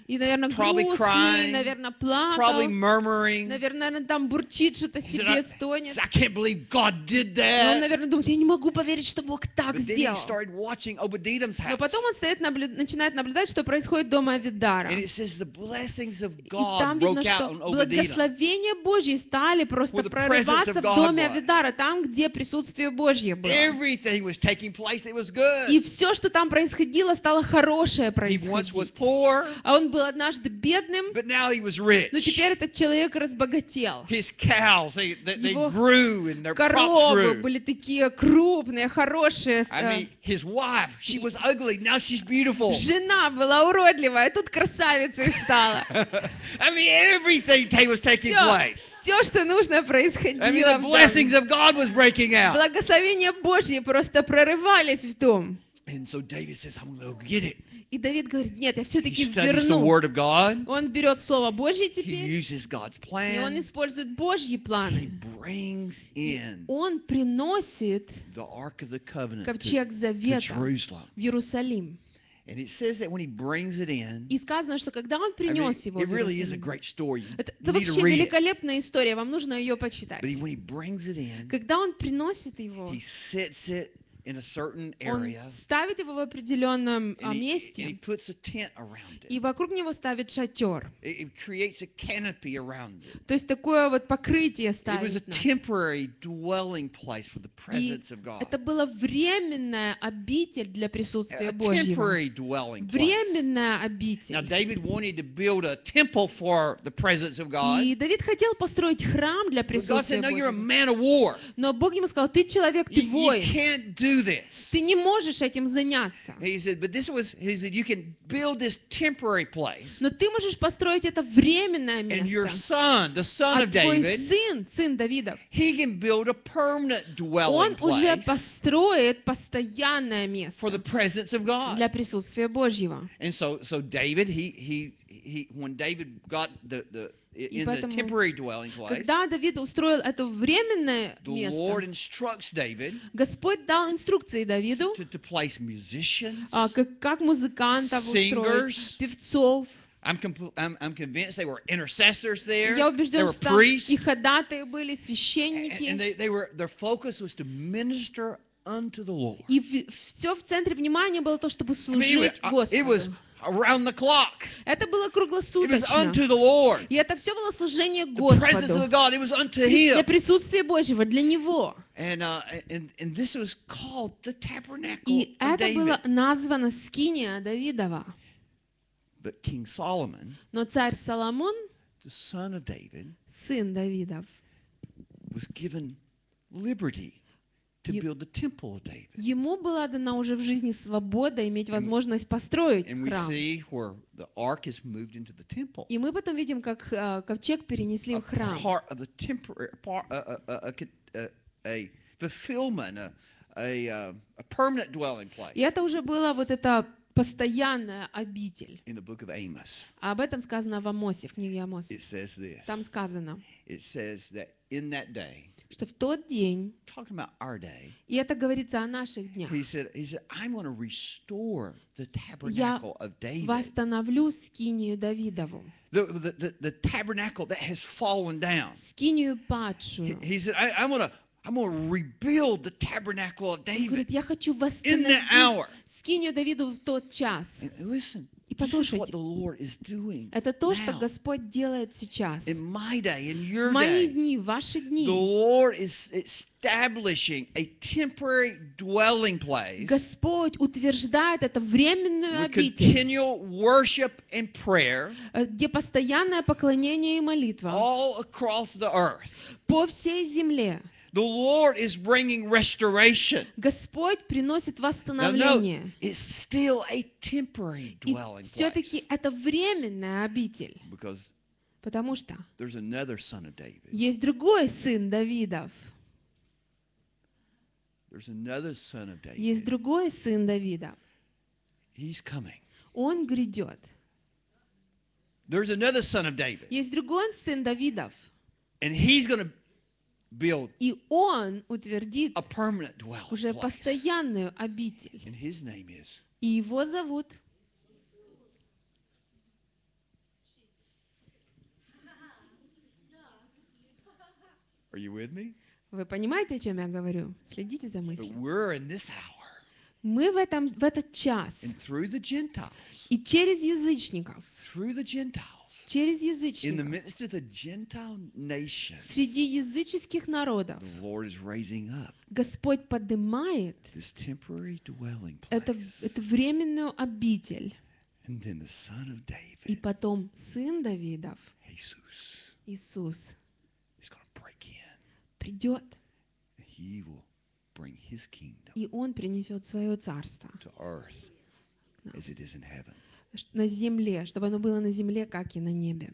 C: И, наверное,
B: Probably
C: грустный,
B: crying,
C: наверное,
B: probably
C: плакал,
B: murmuring.
C: наверное, там бурчит, что-то
B: He said,
C: себе
B: I,
C: стонет.
B: said, I can't believe God did
C: И он,
B: that.
C: наверное, думает, я не могу поверить, что Бог так
B: But then he
C: сделал.
B: started watching Obadiah's
C: Но потом
B: house.
C: он стоит, наблю- начинает наблюдать, что происходит дома Авидара.
B: And it says the blessings of
C: И там
B: God
C: видно,
B: broke out
C: что
B: on Obadiah.
C: благословения Божьи стали просто
B: Where the presence
C: прорываться
B: of
C: в
B: God
C: доме
B: was.
C: Авидара, там, где присутствие Божье было.
B: Everything was taking place. It was good.
C: И все, что там происходило, стало хорошее
B: He once was
C: происходить.
B: poor,
C: А он был однажды бедным,
B: but now he was
C: но
B: rich.
C: теперь этот человек разбогател.
B: His cows, they, they, they
C: Его
B: grew and their crops
C: Коровы
B: grew.
C: были такие крупные, хорошие.
B: I
C: э,
B: mean, his wife, she was ugly. Now she's beautiful.
C: Жена была уродливая, а тут красавицей стала.
B: I mean, everything ta- was taking
C: Все,
B: place.
C: все, что нужно,
B: I mean,
C: происходило
B: the
C: в доме.
B: blessings of God was breaking out.
C: Благословения Божьи просто прорывались в дом.
B: And so David says, I'm going to go get it.
C: И Давид говорит, нет, я
B: He
C: все-таки
B: studies the
C: верну.
B: Word of God.
C: Он берет Слово Божье
B: He
C: теперь,
B: uses God's
C: и он
B: plan.
C: использует Божьи
B: He
C: планы.
B: brings in
C: Он приносит
B: the Ark of the Covenant
C: ковчег
B: to, to
C: Завета
B: Jerusalem.
C: в Иерусалим.
B: And it says that when he brings it in,
C: И сказано, что когда он
B: I mean,
C: принес его
B: it
C: в
B: really is a
C: Иерусалим,
B: great story. You
C: это,
B: you
C: это
B: need to
C: вообще
B: read it.
C: великолепная история, вам нужно ее почитать.
B: But he, when he brings it in,
C: Когда он приносит его,
B: he sets it in a certain
C: он
B: area,
C: ставит его в определенном а,
B: and he, and he
C: месте,
B: puts a tent around it.
C: и вокруг него ставит шатер.
B: It, it creates a canopy around it.
C: То есть такое вот покрытие
B: It was a
C: ставит. на-
B: temporary dwelling place for the
C: И
B: presence of God.
C: это была временная обитель для присутствия
B: A
C: Божьего.
B: temporary dwelling place.
C: Временная
B: Now,
C: обитель.
B: David wanted to build a temple for the presence of God.
C: И Давид хотел построить храм для
B: But God
C: присутствия
B: said, no, you're a
C: Божьего.
B: man of war.
C: Но Бог ему сказал, ты человек,
B: You,
C: ты
B: you
C: воин.
B: can't do this.
C: Ты не можешь этим заняться.
B: He said, but this was, he said, you can build this temporary place.
C: Но ты можешь построить это временное
B: And your
C: место.
B: son, the son
C: А
B: of
C: твой
B: David,
C: сын, сын Давидов,
B: he can build a permanent dwelling
C: он уже
B: place
C: построит постоянное
B: for
C: место
B: the presence of God.
C: для присутствия Божьего.
B: And so, so David, he, he, he, when David got the, the, in the
C: поэтому,
B: temporary dwelling place,
C: Когда Давид устроил это временное
B: the Lord
C: место,
B: instructs David
C: Господь дал инструкции Давиду,
B: to, to place musicians.
C: а, как, как музыкантов
B: Singers.
C: устроить, певцов.
B: I'm, compl- I'm, I'm convinced they were intercessors there.
C: Я
B: They
C: убежден,
B: were
C: что там
B: priests.
C: и ходатаи были,
B: And, and
C: священники.
B: they, they were, their focus was to minister unto the Lord.
C: И все в центре внимания было то, чтобы
B: I mean, it,
C: служить
B: was, it was
C: Господу.
B: around the clock.
C: Это было
B: It was
C: круглосуточно.
B: unto the Lord.
C: И это все было служение
B: The presence of
C: Господу.
B: God, it was unto
C: Для
B: Him.
C: присутствия Божьего, для Него.
B: And, uh, and, and this was called the tabernacle
C: И
B: of
C: это было
B: David.
C: названо Скиния Давидова.
B: But King Solomon,
C: Но царь Соломон,
B: the son of David,
C: сын Давидов,
B: was given liberty to
C: Ye-
B: build the temple of David.
C: ему была дана уже в жизни свобода иметь возможность построить
B: And we
C: храм.
B: see where the ark is moved into the temple.
C: И мы потом видим, как э, ковчег перенесли
B: A
C: в храм.
B: part of the temporary, part, a, a, a, a, a fulfillment, a, a, uh, a permanent dwelling place.
C: И это уже была вот эта постоянная обитель.
B: In the book of Amos,
C: А об этом сказано в Амосе, в книге Амос.
B: it says this.
C: Там сказано,
B: It says that in that day,
C: что в тот день,
B: talking about our day,
C: и это говорится о наших днях,
B: he said, he said, I'm going to restore the
C: я
B: tabernacle of David.
C: восстановлю Скинию Давидову,
B: The, the, the, the tabernacle that has fallen down.
C: Скинию
B: He,
C: падшую.
B: he said, I, I'm going to I'm going to rebuild the tabernacle of
C: Он
B: David.
C: говорит, я хочу
B: hour.
C: восстановить Скинию Давиду в тот час.
B: And listen,
C: И
B: this is what
C: послушайте,
B: the Lord is doing
C: это то, что
B: now.
C: Господь делает сейчас.
B: In my day, in your
C: В мои
B: day,
C: дни, в ваши
B: the
C: дни,
B: Lord is establishing a temporary dwelling place
C: Господь утверждает это временную
B: with
C: обитель,
B: continual worship and prayer
C: э, где постоянное поклонение и молитва
B: all across the earth.
C: по всей земле.
B: The Lord is bringing restoration.
C: Господь приносит
B: Now, no,
C: восстановление.
B: it's still a temporary
C: И
B: dwelling
C: все-таки
B: place
C: это временная обитель,
B: because
C: потому что
B: there's another son of David.
C: есть другой сын Давидов,
B: There's another son of
C: есть
B: David.
C: другой сын Давидов.
B: He's coming.
C: Он грядет.
B: There's another son of David.
C: Есть другой сын Давидов,
B: And he's going to build
C: и он утвердит
B: a permanent dwelling
C: уже
B: place.
C: постоянную обитель.
B: And his name is
C: И его зовут
B: Are you with me?
C: Вы понимаете, о чем я говорю? Следите за
B: But
C: мыслью.
B: we're in this hour,
C: Мы в, этом, в этот час
B: and through the Gentiles,
C: и через язычников,
B: through the Gentiles,
C: через
B: in the
C: язычников,
B: midst of the Gentile nations,
C: среди языческих народов
B: the Lord is raising up
C: Господь поднимает
B: this temporary dwelling
C: это,
B: place.
C: эту временную обитель.
B: And then the Son of
C: И
B: David,
C: потом Сын Давидов,
B: Jesus,
C: Иисус,
B: is going to break in.
C: придет,
B: He will bring His kingdom
C: и Он принесет свое царство
B: to earth as it is in heaven.
C: на земле, чтобы оно было на земле, как и на небе.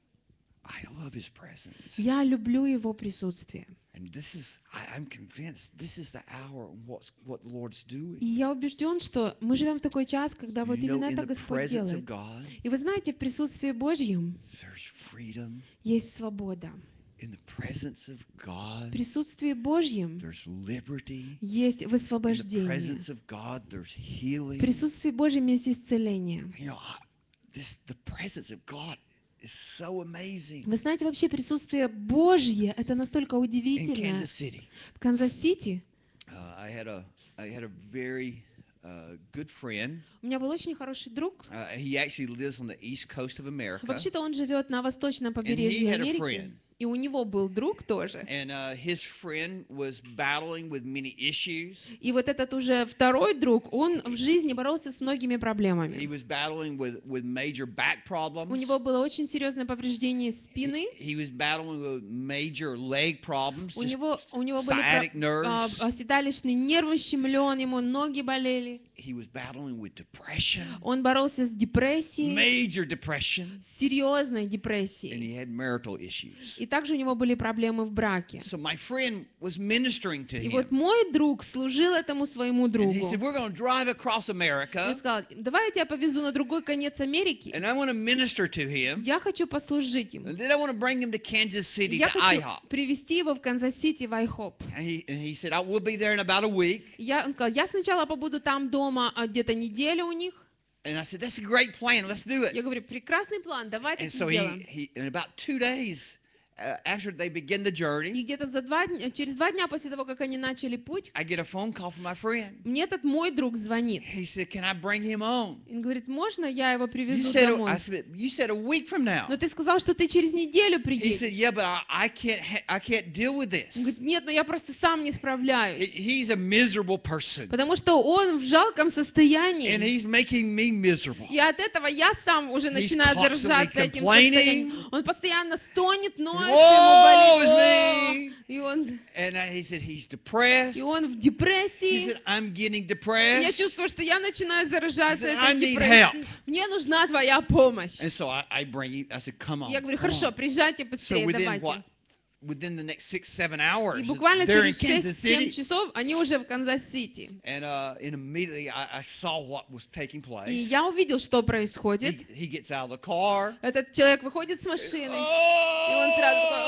B: I love His presence.
C: Я люблю Его присутствие.
B: And this is, I, I'm convinced, this is the hour of what's, what the Lord's doing.
C: И я убежден, что мы живем в такой час, когда вот
B: You know,
C: именно
B: in
C: это
B: the
C: Господь
B: presence
C: делает.
B: of God,
C: И вы знаете, в присутствии Божьем
B: there's freedom.
C: есть свобода.
B: In the presence of
C: В
B: God,
C: присутствии Божьем
B: there's liberty.
C: есть
B: In the
C: высвобождение.
B: presence of God, there's healing.
C: В присутствии Божьем есть исцеление.
B: You know, I- this the presence of God is so amazing.
C: Вы знаете, вообще присутствие Божье — это настолько
B: In
C: удивительно.
B: Kansas City,
C: В Канзас-Сити
B: uh, I had a I had a very uh, good friend.
C: у меня был очень хороший друг.
B: Uh, he actually lives on the east coast of America,
C: Вообще-то он живет на восточном
B: he
C: побережье
B: had a
C: Америки.
B: friend.
C: И у него был друг тоже.
B: and uh, his friend was battling with many issues.
C: И вот этот уже второй друг, он в жизни боролся с многими
B: He
C: проблемами.
B: was battling with with major back problems.
C: У него было очень серьезное повреждение
B: He,
C: спины.
B: he was battling with major leg problems.
C: У
B: just
C: него, у него были
B: sciatic
C: про- а,
B: nerves.
C: а, седалищный нерв ущемлен, ему ноги болели.
B: He was battling with depression,
C: Он боролся с депрессией,
B: major depression,
C: с серьезной
B: and
C: депрессией.
B: he had marital issues.
C: И также у него были проблемы в браке.
B: So my friend was ministering to
C: И
B: him.
C: вот мой друг служил этому своему
B: And
C: другу.
B: he said, we're going to drive across
C: Он
B: America,
C: сказал, давай я тебя повезу на другой конец Америки.
B: and I want to minister to him.
C: Я хочу послужить ему.
B: And then I want to bring him to Kansas City,
C: Я
B: to
C: хочу
B: IHOP.
C: привезти его в Канзас-Сити, в Айхоп.
B: And he, and he said, I will be there in about a week.
C: Я, он сказал, я сначала побуду там дома а, где-то неделю у них.
B: And I said, that's a great plan. Let's do it.
C: Я говорю, прекрасный план, давай так
B: And so
C: сделаем.
B: he, he, in about two days uh, after they begin the journey,
C: И где-то за два дня, через два дня после того, как они начали путь,
B: I get a phone call from my friend.
C: мне этот мой друг звонит.
B: He said, can I bring him on?
C: Он говорит, можно я его
B: You
C: привезу
B: said,
C: домой?
B: I said, you said a week from now.
C: Но ты сказал, что ты через неделю
B: He
C: приедешь.
B: said, yeah, but I, I can't, ha- I can't deal with
C: Он
B: this.
C: говорит, нет, но я просто сам не
B: He-
C: справляюсь.
B: He's a miserable person,
C: Потому что он в жалком
B: and
C: состоянии.
B: he's making me miserable.
C: И от этого я сам уже
B: He's
C: начинаю
B: constantly
C: заражаться этим
B: complaining.
C: состоянием. Он постоянно стонет, ноет,
B: Woe
C: что ему
B: is
C: болит.
B: me.
C: О! И он,
B: And uh, he said he's depressed.
C: и он в
B: He
C: депрессии.
B: said, I'm getting
C: Я
B: depressed.
C: чувствую, что я начинаю заражаться
B: He said, "I
C: этой
B: need
C: депрессией.
B: help."
C: Мне нужна твоя помощь.
B: And so I, I bring him, I said, come on.
C: Я говорю,
B: come
C: хорошо,
B: on."
C: приезжайте
B: So
C: быстрее,
B: within
C: давайте.
B: what? Within the next six, seven hours,
C: И буквально
B: they're in
C: через
B: Kansas
C: шесть-семь
B: City.
C: часов они уже в Канзас-Сити.
B: And, uh, and immediately I, I saw what was taking place.
C: И я увидел, что
B: He,
C: происходит.
B: he gets out of the car.
C: Этот человек выходит с машины.
B: Oh!
C: И он сразу такой,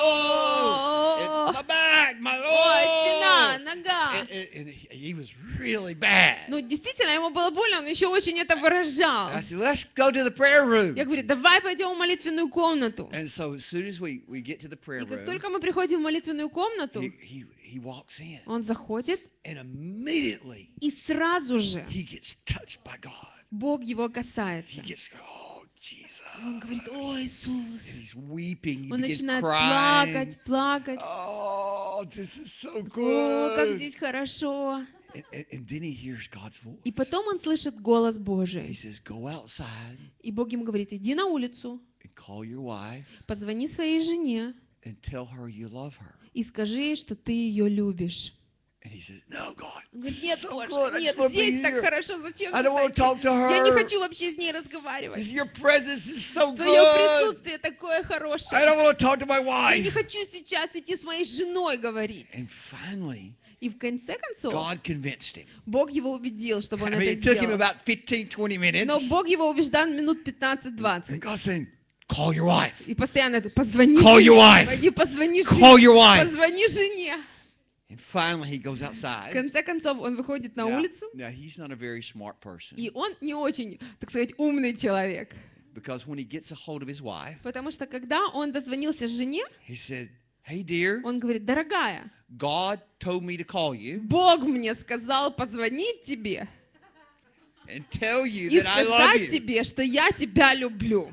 B: It's
C: «О,
B: my back, my
C: ой, спина,
B: oh!
C: нога».
B: And, and- and he he was really bad.
C: Ну, действительно, ему было больно, он еще очень это выражал.
B: I said, let's go to the prayer room.
C: Я говорю, давай пойдем в молитвенную комнату.
B: And so as soon as we, we get to the prayer
C: И как
B: room,
C: только мы приходим в молитвенную комнату,
B: he, he, he walks in.
C: он заходит,
B: And immediately
C: и сразу же
B: he gets touched by God.
C: Бог его
B: He
C: касается.
B: gets, oh, Jesus.
C: Он говорит, о,
B: And
C: Иисус.
B: he's weeping. He
C: Он
B: begins
C: начинает
B: crying.
C: плакать, плакать.
B: Oh, this is so
C: О, как
B: good.
C: здесь хорошо.
B: And, and, and then he hears God's voice.
C: И потом он слышит голос
B: He
C: Божий.
B: says, go outside
C: И Бог ему говорит, иди на улицу,
B: and call your wife
C: позвони своей жене
B: and tell her you love her.
C: и скажи ей, что ты ее любишь.
B: And he says, no, God,
C: Он
B: this
C: говорит,
B: is
C: нет,
B: so
C: Боже,
B: good. I
C: нет,
B: just want to be
C: здесь так
B: here.
C: хорошо, зачем
B: I
C: ты
B: don't want to
C: стоишь?
B: talk to
C: Я не
B: her.
C: хочу вообще с ней разговаривать.
B: Your presence is so
C: Твое
B: good.
C: присутствие такое
B: I
C: хорошее.
B: don't want to talk to my
C: Я не
B: wife.
C: хочу сейчас идти с моей женой говорить.
B: And finally,
C: И в конце концов,
B: God convinced him.
C: Бог его убедил, чтобы он
B: I mean,
C: это
B: it took him
C: сделал.
B: about fifteen, twenty minutes.
C: Но Бог его убеждал минут
B: And
C: пятнадцать-двадцать.
B: God's saying, call your wife.
C: И постоянно это, позвони
B: Call
C: жене,
B: your wife.
C: пойди позвони
B: Call
C: жене,
B: your wife.
C: позвони жене.
B: And finally, he goes
C: В
B: outside.
C: конце концов, он выходит на
B: Now,
C: улицу,
B: now, he's not a very smart person
C: и он не очень, так сказать, умный человек.
B: because when he gets a hold of his wife,
C: Потому что когда он дозвонился жене,
B: he said, Hey, dear,
C: Он говорит: дорогая,
B: God told me to call you
C: Бог мне сказал позвонить тебе
B: and tell you
C: и
B: that I love
C: сказать
B: you.
C: тебе, что я тебя люблю.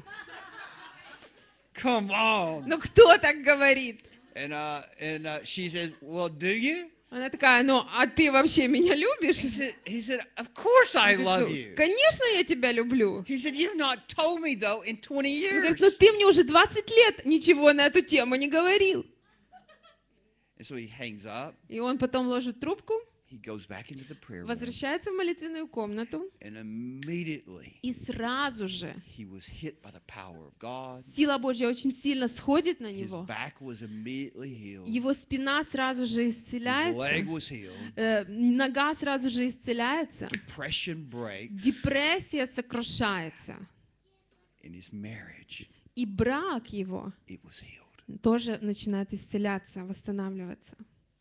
B: Come on.
C: Ну кто так говорит?
B: And uh, and uh, she says, well, do you?
C: Она такая: ну, а ты вообще меня любишь?
B: He said, he said, of course I
C: Он
B: love
C: говорит:
B: you.
C: «Ну, конечно, я тебя люблю».
B: He said, you've not told me, though, in twenty
C: Он говорит:
B: years.
C: ну ты мне уже двадцать лет ничего на эту тему не говорил.
B: And so he hangs up.
C: И он потом ложит трубку,
B: He goes back into the prayer room.
C: возвращается в молитвенную комнату,
B: And immediately
C: и сразу же
B: he was hit by the power of God.
C: сила Божья очень сильно сходит на
B: His
C: него.
B: back was immediately healed.
C: Его спина сразу же
B: His
C: исцеляется,
B: leg was healed.
C: э, нога сразу же исцеляется,
B: Depression breaks.
C: депрессия сокрушается,
B: In his marriage,
C: и брак его
B: it was healed.
C: тоже начинает исцеляться, восстанавливаться.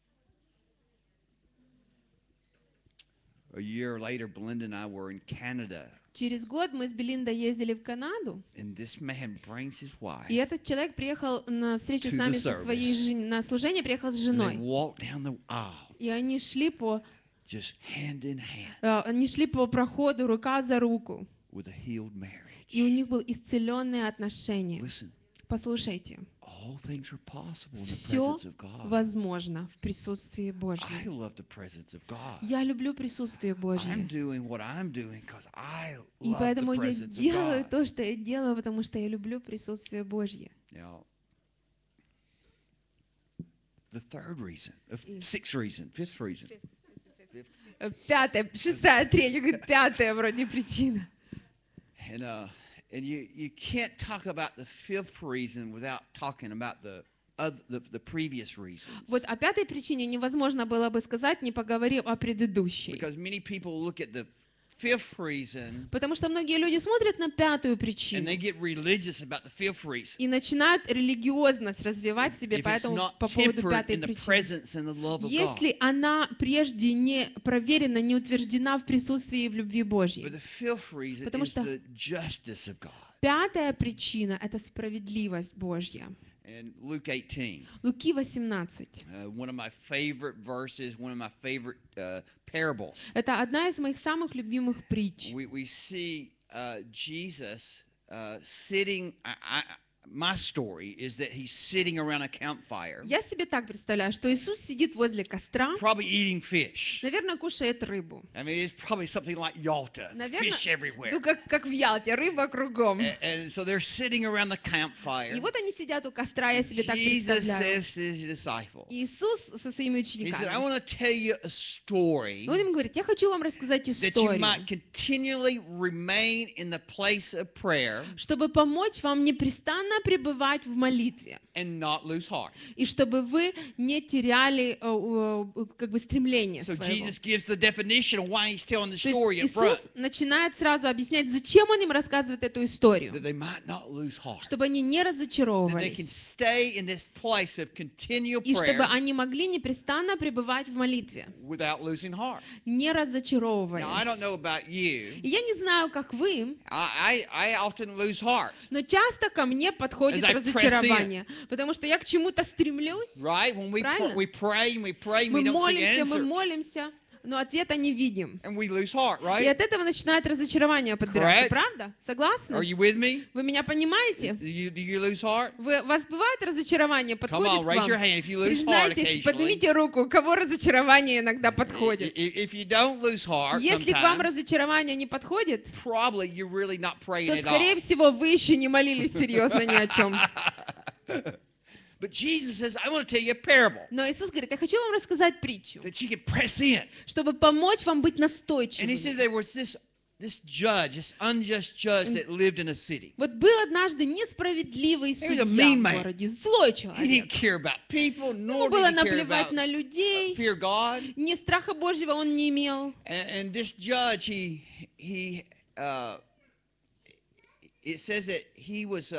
B: A year later, Belinda and I were in Canada,
C: Через год мы с Белиндой ездили в Канаду,
B: and this man brings his wife.
C: и этот человек приехал на встречу
B: To
C: с нами
B: the
C: со своей
B: service.
C: жен- на служение, приехал с
B: And they
C: женой.
B: walked down the aisle,
C: И они шли по,
B: just hand in hand,
C: э, они шли по проходу рука за руку,
B: with a healed
C: и у
B: marriage.
C: них было исцеленные отношения.
B: Listen,
C: Послушайте,
B: all things are possible in the
C: все
B: presence of God.
C: возможно в присутствии
B: I
C: Божьем.
B: love the presence of God.
C: Я люблю присутствие
B: I'm
C: Божье.
B: doing what I'm doing because I
C: И
B: love the
C: поэтому я
B: presence of
C: делаю
B: God.
C: то, что я делаю, потому что я люблю присутствие Божье.
B: Now, the third reason, uh, sixth reason, fifth reason.
C: Э, Пятая, шестая, третья, говорит, пятая вроде причина.
B: And uh, and you you can't talk about the fifth reason without talking about the other the, the previous reasons.
C: Вот о пятой причине невозможно было бы сказать, не поговорив о предыдущей.
B: Because many people look at the fifth reason
C: Потому что многие люди смотрят на пятую
B: and
C: причину
B: they get religious about the fifth reason.
C: и начинают религиозность развивать в себе
B: If
C: по,
B: it's
C: этому,
B: not
C: по поводу
B: tempered
C: пятой
B: in the
C: причины.
B: presence and the love of God.
C: Если она прежде не проверена, не утверждена в присутствии и в любви
B: But
C: Божьей.
B: the fifth reason
C: Потому
B: is
C: что
B: the justice of God.
C: Пятая причина — это справедливость Божья.
B: And Luke eighteen,
C: Луки восемнадцать.
B: uh, one of my favorite verses, one of my favorite uh, parables.
C: Это одна из моих самых любимых притч.
B: We, we see uh, Jesus uh, sitting. I, I, my story is that he's sitting around a campfire,
C: Я себе так представляю, что Иисус сидит возле костра,
B: probably eating fish.
C: наверное, кушает рыбу.
B: I mean, it's probably something like Yalta,
C: Наверное,
B: fish everywhere.
C: ну как, как в Ялте, рыба кругом.
B: And, and so they're sitting around the campfire.
C: И вот они сидят у костра, я себе так
B: Jesus
C: представляю.
B: says to his disciples,
C: Иисус со своими
B: he said, I
C: учениками.
B: want to tell you a story
C: И он им говорит: я хочу вам рассказать
B: that you
C: историю,
B: might continually remain in the place of prayer
C: чтобы помочь вам непрестанно пребывать в молитве,
B: and not lose heart.
C: и чтобы вы не теряли э, э, как бы стремление
B: So
C: своего.
B: Jesus gives the definition of why he's telling the
C: То
B: story
C: есть
B: up front,
C: Иисус начинает сразу объяснять, зачем Он им рассказывает эту историю,
B: that they might not lose heart,
C: чтобы они не
B: that they can
C: разочаровывались,
B: stay in this place of continual
C: и чтобы
B: prayer
C: они могли непрестанно пребывать в молитве,
B: without losing heart.
C: не
B: Now, I don't
C: разочаровываясь.
B: know about you.
C: И я не знаю, как вы,
B: I, I, I often lose heart,
C: но часто ко мне подходит
B: As I press
C: разочарование, потому что я к чему-то стремлюсь,
B: right? When we, pr-
C: Правильно?
B: we pray and we pray and
C: мы
B: we don't see
C: молимся, мы
B: answers,
C: молимся, но ответа не видим.
B: and we lose heart,
C: И
B: right?
C: от этого начинает разочарование подбираться,
B: Correct.
C: правда?
B: Are
C: Согласны?
B: you with me?
C: Вы меня понимаете?
B: Do you, do you lose heart?
C: Вы, у вас бывает разочарование,
B: Come
C: подходит
B: on,
C: к
B: raise your
C: вам?
B: hand if you lose heart
C: Признайтесь,
B: occasionally.
C: поднимите руку, у кого разочарование иногда
B: I-
C: подходит.
B: i- If you don't lose heart
C: Если к вам
B: sometimes,
C: разочарование не подходит,
B: probably you're really not praying
C: то,
B: at
C: скорее
B: all.
C: всего, вы еще не молились серьезно ни о чем.
B: But Jesus says, I want to tell you a parable
C: Но Иисус говорит: я хочу вам рассказать притчу,
B: that you can press in.
C: чтобы помочь вам быть
B: And he says
C: настойчивыми.
B: there was this, this judge, this unjust judge that lived in a city.
C: Вот был однажды несправедливый
B: He was a
C: судья
B: mean
C: в
B: man.
C: городе, злой
B: He didn't
C: человек.
B: care about people,
C: Ему
B: nor
C: было
B: did he care
C: наплевать
B: about
C: на людей,
B: fear God.
C: ни страха Божьего он не имел.
B: And, and this judge, he, he, uh, it says that he was, uh,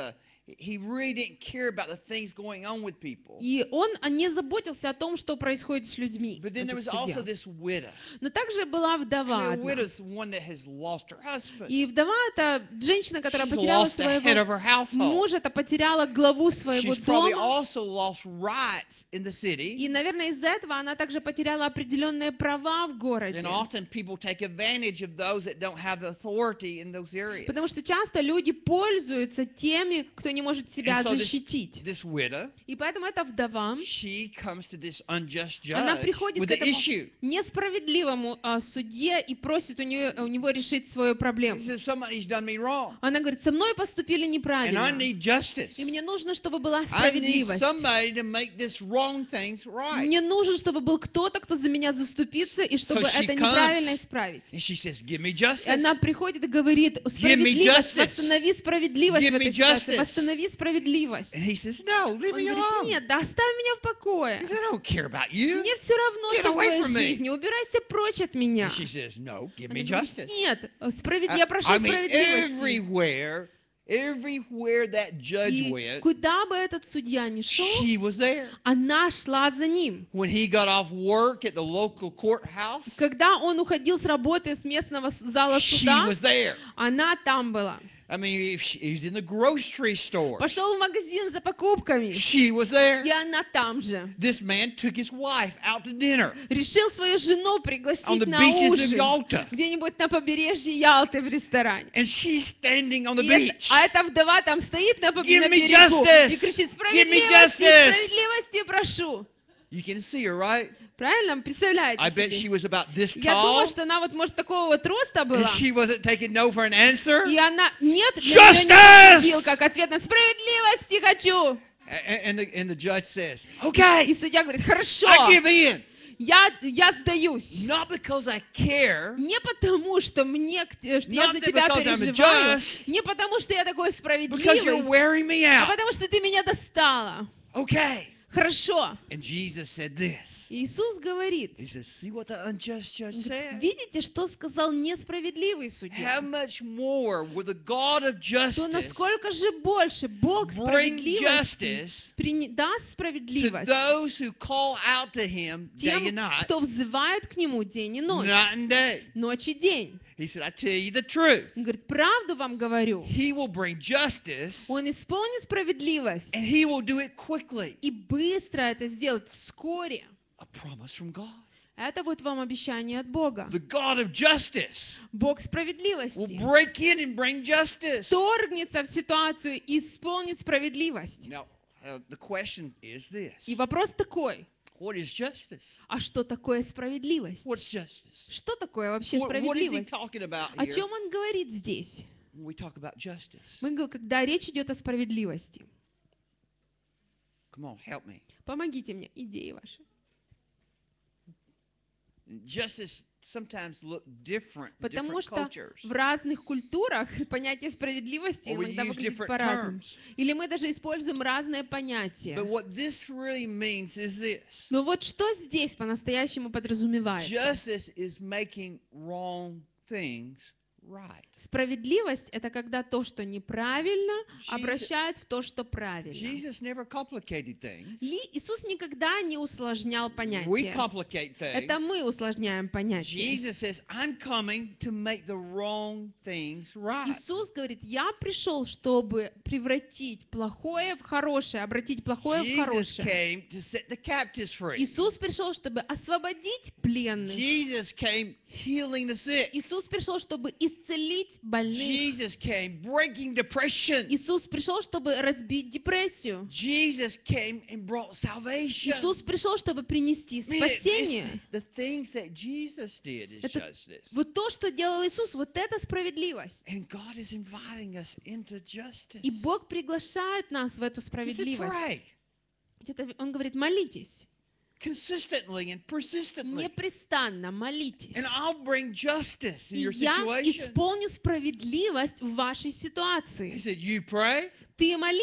B: he really didn't care about the things going on with people.
C: И он не заботился о том, что происходит с людьми.
B: But then there
C: этот
B: was also
C: судья.
B: this widow.
C: Но также была вдова
B: And the
C: одна.
B: widow's the one that has lost her husband.
C: И вдова — это женщина, которая
B: She's
C: потеряла
B: lost the head of
C: своего
B: her household.
C: мужа, это потеряла главу своего
B: She's probably
C: дома.
B: also lost rights in the city.
C: И, наверное, из-за этого она также потеряла определенные права в городе.
B: And often people take advantage of those that don't have the authority in those areas.
C: Потому что часто люди пользуются теми, кто не может себя
B: And so this,
C: защитить.
B: this widow,
C: И поэтому эта вдова,
B: she comes to this unjust
C: она
B: judge
C: приходит
B: with
C: к
B: the
C: этому
B: issue.
C: несправедливому а, судье и просит у, нее, у него решить свою
B: She
C: проблему.
B: says, somebody's done me wrong.
C: Она говорит, со мной поступили
B: And I
C: неправильно.
B: need justice.
C: И мне нужно, чтобы была
B: I need
C: справедливость.
B: somebody to make this wrong things right.
C: Мне нужен, чтобы был кто-то, кто за меня заступится, и чтобы
B: So she
C: это
B: comes.
C: неправильно исправить.
B: And she says, give me
C: И
B: justice.
C: она приходит и говорит, справедливость,
B: justice.
C: восстанови справедливость
B: Give
C: в
B: me
C: этой ситуации,
B: justice.
C: восстанови справедливость.
B: And he says, no, leave
C: Он
B: me
C: говорит,
B: alone.
C: нет, да оставь меня в покое.
B: He said, I don't care about you.
C: Мне все равно,
B: Get
C: что в
B: away
C: твоей
B: from me.
C: жизни, убирайся прочь от меня.
B: And she says, no, give
C: Она
B: me
C: говорит,
B: justice.
C: нет, справед-
B: I-
C: я прошу
B: I mean,
C: справедливости.
B: everywhere, everywhere that judge
C: И
B: went,
C: куда бы этот судья ни шел,
B: she was there.
C: она шла за ним.
B: When he got off work at the local courthouse,
C: Когда он уходил с работы с местного с- зала
B: she
C: суда,
B: was there.
C: она там была.
B: I mean, if she, he was in the grocery store,
C: Пошел в магазин за покупками,
B: she was there.
C: и она там же.
B: This man took his wife out to dinner
C: Решил свою жену
B: on
C: пригласить
B: the
C: на
B: beaches of
C: ужин
B: Yalta.
C: где-нибудь на побережье Ялты в ресторане.
B: And she's standing on the
C: И это-
B: beach.
C: а эта вдова там стоит на, поб-
B: Give
C: на
B: me
C: берегу
B: justice!
C: и кричит:
B: Give me
C: справедливости,
B: justice!»
C: справедливости прошу.
B: You can see her, right?
C: Правильно? Представляете
B: I bet she
C: себе?
B: was about this
C: Я думаю,
B: tall.
C: что она вот, может, такого вот роста
B: And
C: была.
B: she wasn't taking no for an answer.
C: И она, нет, для
B: Justice!
C: нее не подходил как ответ на справедливости хочу.
B: A- And the, and the judge says, okay,
C: И судья говорит: хорошо,
B: I give in.
C: я, я сдаюсь.
B: Not because I care,
C: Не потому, что мне, э, что я
B: Not
C: за
B: that
C: тебя
B: because I'm
C: переживаю,
B: just,
C: не потому, что я такой
B: because you're
C: справедливый,
B: wearing me
C: а
B: out.
C: потому что ты меня достала.
B: Okay.
C: Хорошо.
B: And Jesus said this.
C: Иисус говорит:
B: He says, see what the unjust judge said?
C: видите, что сказал несправедливый судья?
B: How much more will the God of
C: То
B: justice
C: насколько же больше Бог
B: bring
C: справедливости
B: justice
C: прини- даст
B: to
C: справедливость
B: those who call out to him day
C: тем,
B: and night,
C: кто взывают к Нему день и ночь,
B: night and day?
C: ночь и день.
B: He said, I tell you the truth.
C: Он говорит: правду вам говорю,
B: He will bring justice
C: Он исполнит справедливость
B: and he will do it quickly.
C: и быстро это сделает, вскоре.
B: A promise from God.
C: Это вот вам обещание от Бога.
B: The God of justice
C: Бог
B: will
C: справедливости
B: break in and bring justice.
C: вторгнется в ситуацию и исполнит справедливость.
B: Now, uh, the question is this.
C: И вопрос такой:
B: What is justice?
C: а что такое справедливость?
B: What's justice?
C: Что такое вообще
B: What, what is he
C: справедливость?
B: talking about
C: О
B: here
C: чем он говорит здесь?
B: when we talk about justice?
C: Мы, говорим, когда речь идет о справедливости.
B: Come on, help me.
C: Помогите мне, идеи ваши.
B: Justice sometimes look different in
C: Потому
B: different
C: что
B: cultures.
C: в разных культурах понятие справедливости
B: Or we
C: иногда
B: use
C: выглядит
B: different
C: по-разному.
B: terms.
C: Или мы даже используем разные понятия.
B: But what this really means is this.
C: Но вот что здесь по-настоящему подразумевается?
B: Justice is making wrong things right.
C: Справедливость — это когда то, что неправильно,
B: Jesus-
C: обращают в то, что правильно.
B: Jesus never complicated things.
C: Ли- Иисус никогда не усложнял
B: We
C: понятия.
B: complicate
C: Это
B: things.
C: мы усложняем понятия.
B: Jesus says, I'm coming to make the wrong things right.
C: Иисус говорит: я пришел, чтобы превратить плохое в хорошее, обратить плохое в
B: Jesus
C: хорошее.
B: came to set the captives free.
C: Иисус пришел, чтобы освободить пленных.
B: Jesus came healing the sick.
C: Иисус пришел, чтобы исцелить больных.
B: Jesus came breaking depression.
C: Иисус пришел, чтобы разбить депрессию.
B: Jesus came and brought salvation.
C: Иисус пришел, чтобы принести
B: Man,
C: спасение.
B: this- the things that Jesus did is
C: Это
B: justice.
C: вот то, что делал Иисус, вот это справедливость.
B: And God is inviting us into justice.
C: И Бог приглашает нас в эту
B: He said,
C: справедливость.
B: pray
C: Это Он говорит: молитесь.
B: consistently and persistently.
C: Непрестанно молитесь.
B: And I'll bring justice in
C: И
B: your
C: я
B: situation.
C: исполню справедливость в вашей
B: He
C: ситуации.
B: said, you pray,
C: Ты молись,